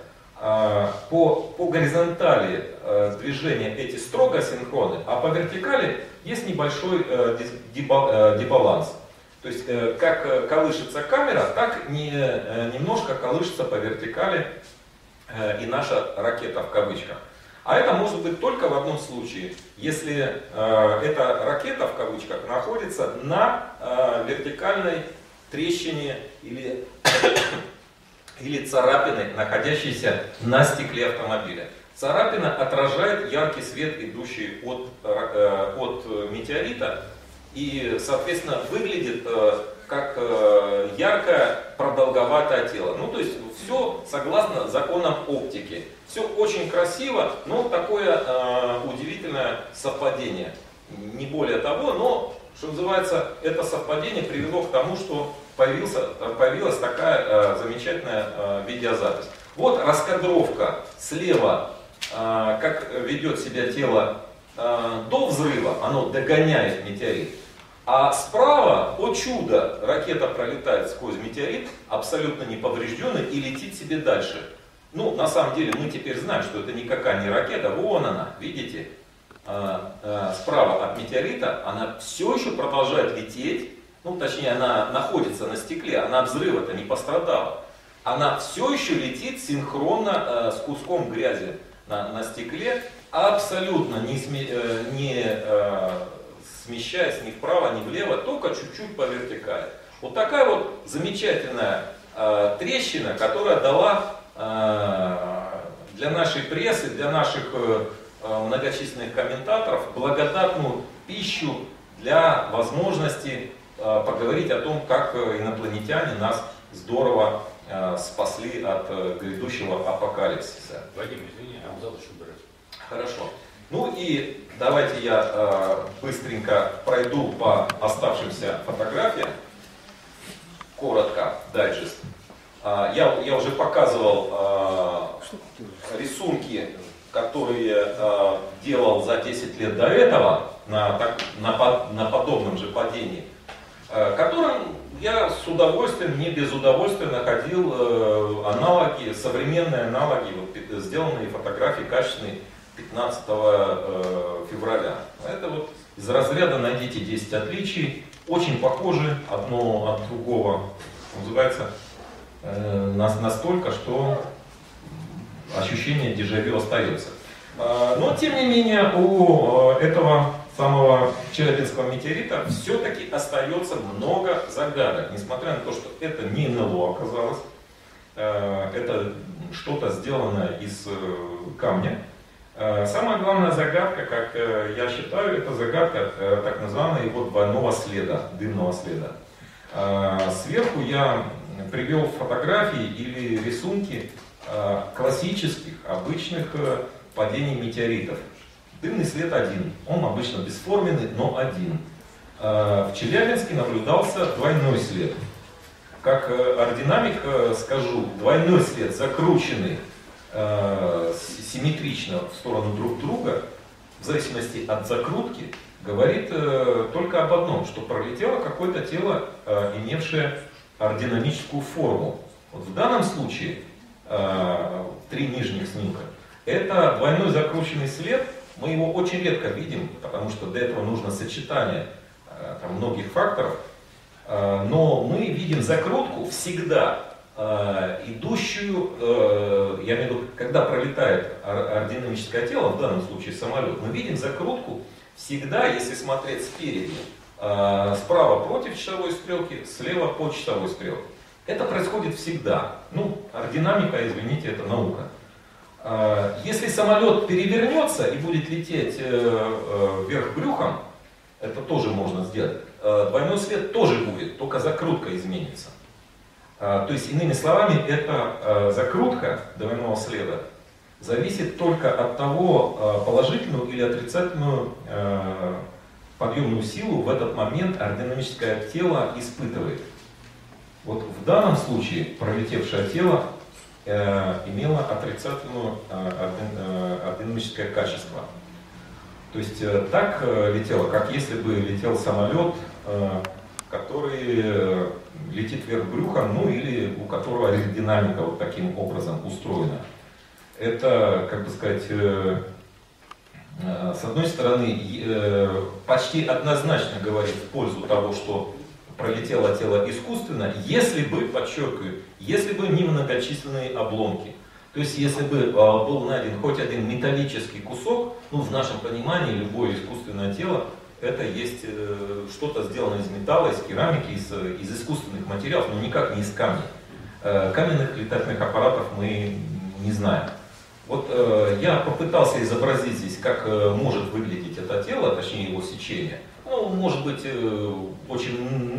По горизонтали движения эти строго синхронны, а по вертикали есть небольшой дебаланс. То есть как колышется камера, так немножко колышется по вертикали и наша ракета в кавычках. А это может быть только в одном случае, если эта ракета в кавычках находится на вертикальной трещине или царапины, находящейся на стекле автомобиля. Царапина отражает яркий свет, идущий от метеорита, и, соответственно, выглядит как яркое продолговатое тело. Ну, то есть все согласно законам оптики. Все очень красиво, но такое удивительное совпадение. Не более того, но, что называется, это совпадение привело к тому, что появилась такая замечательная видеозапись. Вот раскадровка слева, как ведет себя тело до взрыва, оно догоняет метеорит. А справа, о чудо, ракета пролетает сквозь метеорит, абсолютно неповрежденный, и летит себе дальше. Ну, на самом деле, мы теперь знаем, что это никакая не ракета. Вон она, видите, справа от метеорита, она все еще продолжает лететь. Ну, точнее, она находится на стекле, она от взрыва-то не пострадала. Она все еще летит синхронно с куском грязи на стекле, абсолютно не смещаясь ни вправо, ни влево, только чуть-чуть по вертикали. Вот такая вот замечательная трещина, которая дала для нашей прессы, для наших многочисленных комментаторов благодатную пищу для возможности поговорить о том, как инопланетяне нас здорово спасли от грядущего апокалипсиса. Вадим, извини, а зал еще убирать. Хорошо. Ну и давайте я быстренько пройду по оставшимся фотографиям. Коротко, дайджест. Я уже показывал рисунки, которые делал за 10 лет до этого на подобном же падении, которым я с удовольствием, не без удовольствия находил аналоги, современные аналоги, вот, сделанные фотографии качественные 15 февраля. Это вот из разряда «Найдите 10 отличий», очень похожи одно от другого, называется, настолько, что ощущение дежавю остается. Но, тем не менее, у этого самого Челябинского метеорита все-таки остается много загадок. Несмотря на то, что это не НЛО оказалось, это что-то сделано из камня. Самая главная загадка, как я считаю, это загадка так называемого его двойного следа, дымного следа. Сверху я привел фотографии или рисунки классических, обычных падений метеоритов. Дымный след один, он обычно бесформенный, но один. В Челябинске наблюдался двойной след. Как аэродинамик скажу, двойной след, закрученный симметрично в сторону друг друга, в зависимости от закрутки, говорит только об одном, что пролетело какое-то тело, имевшее аэродинамическую форму. Вот в данном случае, 3 нижних снимка, это двойной закрученный след. Мы его очень редко видим, потому что для этого нужно сочетание там, многих факторов. Но мы видим закрутку всегда идущую, я имею в виду, когда пролетает аэродинамическое тело, в данном случае самолет, мы видим закрутку всегда, если смотреть спереди, справа против часовой стрелки, слева по часовой стрелке. Это происходит всегда. Ну, аэродинамика, извините, это наука. Если самолет перевернется и будет лететь вверх брюхом, это тоже можно сделать. Двойной след тоже будет, только закрутка изменится. То есть, иными словами, эта закрутка двойного следа зависит только от того, положительную или отрицательную подъемную силу в этот момент аэродинамическое тело испытывает. Вот в данном случае пролетевшее тело имело отрицательное аэродинамическое качество. То есть так летело, как если бы летел самолет, который летит вверх брюхом, ну или у которого аэродинамика вот таким образом устроена. Это, как бы сказать, с одной стороны, почти однозначно говорит в пользу того, что пролетело тело искусственно, если бы, подчеркиваю, если бы не многочисленные обломки. То есть, если бы был найден хоть один металлический кусок, ну, в нашем понимании, любое искусственное тело, это есть что-то сделано из металла, из керамики, из искусственных материалов, но никак не из камня. Каменных летательных аппаратов мы не знаем. Вот я попытался изобразить здесь, как может выглядеть это тело, точнее его сечение. Ну, может быть, очень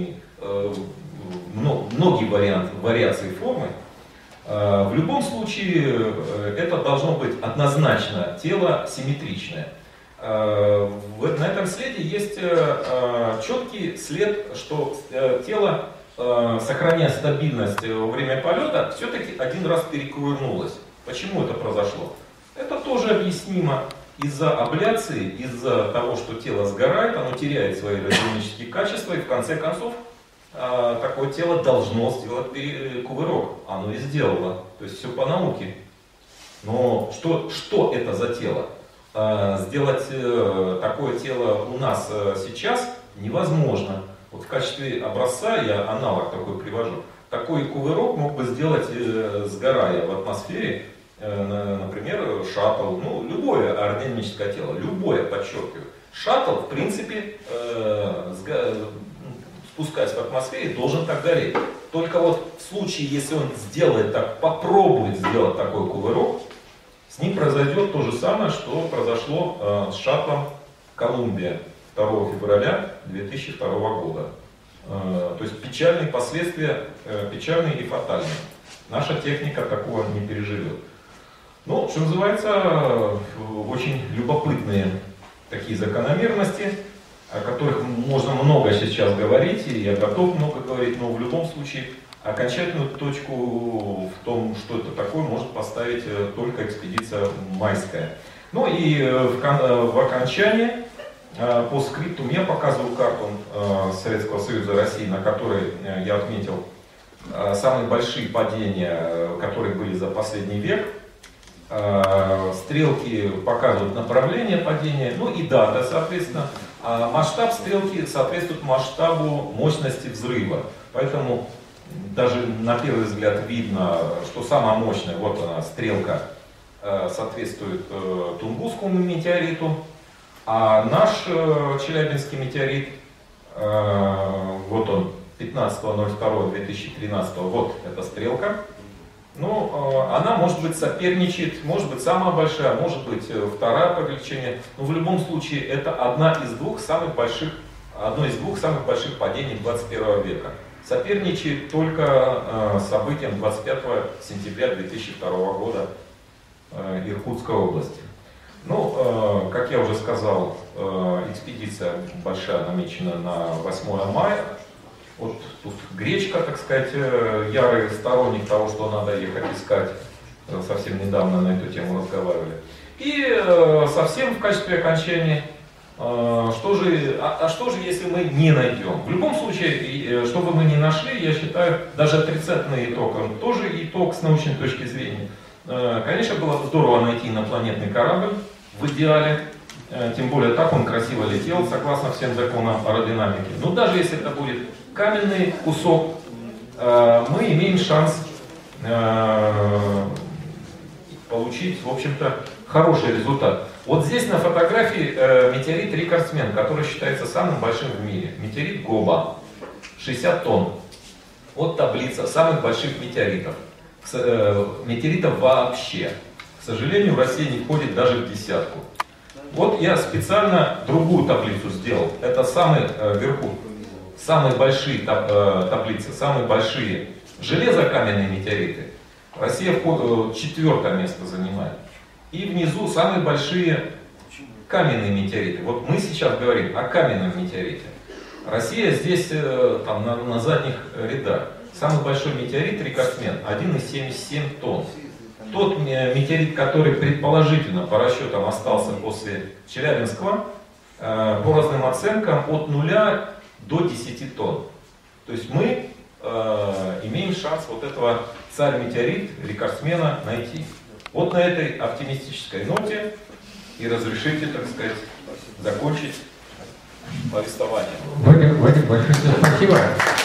многие вариации формы. В любом случае, это должно быть однозначно тело симметричное. На этом следе есть четкий след, что тело, сохраняя стабильность во время полета, все-таки один раз перекувырнулось. Почему это произошло? Это тоже объяснимо из-за абляции, из-за того, что тело сгорает, оно теряет свои аэродинамические качества и в конце концов такое тело должно сделать кувырок. Оно и сделало. То есть все по науке. Но что это за тело? Сделать такое тело у нас сейчас невозможно. Вот в качестве образца я аналог такой привожу. Такой кувырок мог бы сделать, сгорая в атмосфере, например, шаттл, ну, любое аэродинамическое тело, любое, подчеркиваю. Шаттл, в принципе, спускаясь в атмосфере, должен так гореть. Только вот в случае, если он сделает так, попробует сделать такой кувырок, с ним произойдет то же самое, что произошло с шаттлом Колумбия 2 февраля 2002 года. То есть печальные последствия, печальные и фатальные. Наша техника такого не переживет. Ну, что называется, очень любопытные такие закономерности, о которых можно много сейчас говорить, и я готов много говорить, но в любом случае окончательную точку в том, что это такое, может поставить только экспедиция майская. Ну и в окончании, по скрипту, я показываю карту Советского Союза России, на которой я отметил самые большие падения, которые были за последний век. Стрелки показывают направление падения, ну и дата, соответственно. А масштаб стрелки соответствует масштабу мощности взрыва. Поэтому даже на первый взгляд видно, что самая мощная, вот она, стрелка, соответствует Тунгусскому метеориту. А наш Челябинский метеорит, вот он, 15.02.2013, вот эта стрелка. Ну, она может быть соперничает, может быть самая большая, может быть вторая по величине. Но в любом случае это одно из двух самых больших падений 21 века. Соперничает только событием 25 сентября 2002 года Иркутской области. Ну, как я уже сказал, экспедиция большая намечена на 8 мая. Вот тут Гречка, так сказать, ярый сторонник того, что надо ехать искать. Совсем недавно на эту тему разговаривали. И совсем в качестве окончания, что же, если мы не найдем? В любом случае, что бы мы ни нашли, я считаю, даже отрицательный итог, он тоже итог с научной точки зрения. Конечно, было бы здорово найти инопланетный корабль, в идеале. Тем более так он красиво летел, согласно всем законам аэродинамики. Но даже если это будет каменный кусок, мы имеем шанс получить, в общем-то, хороший результат. Вот здесь на фотографии метеорит рекордсмен, который считается самым большим в мире. Метеорит Гоба, 60 тонн. Вот таблица самых больших метеоритов. Метеоритов вообще. К сожалению, Россия не входит даже в десятку. Вот я специально другую таблицу сделал. Это самые вверху, самые большие таблицы, самые большие железокаменные метеориты. Россия 4-е место занимает. И внизу самые большие каменные метеориты. Вот мы сейчас говорим о каменном метеорите. Россия здесь там, на задних рядах. Самый большой метеорит, рекордсмен, 1,77 тонн. Тот метеорит, который предположительно по расчетам остался после Челябинского, по разным оценкам от 0 до 10 тонн. То есть мы имеем шанс вот этого царь-метеорит, рекордсмена найти. Вот на этой оптимистической ноте и разрешите, так сказать, закончить повествование. Вадим, большое спасибо.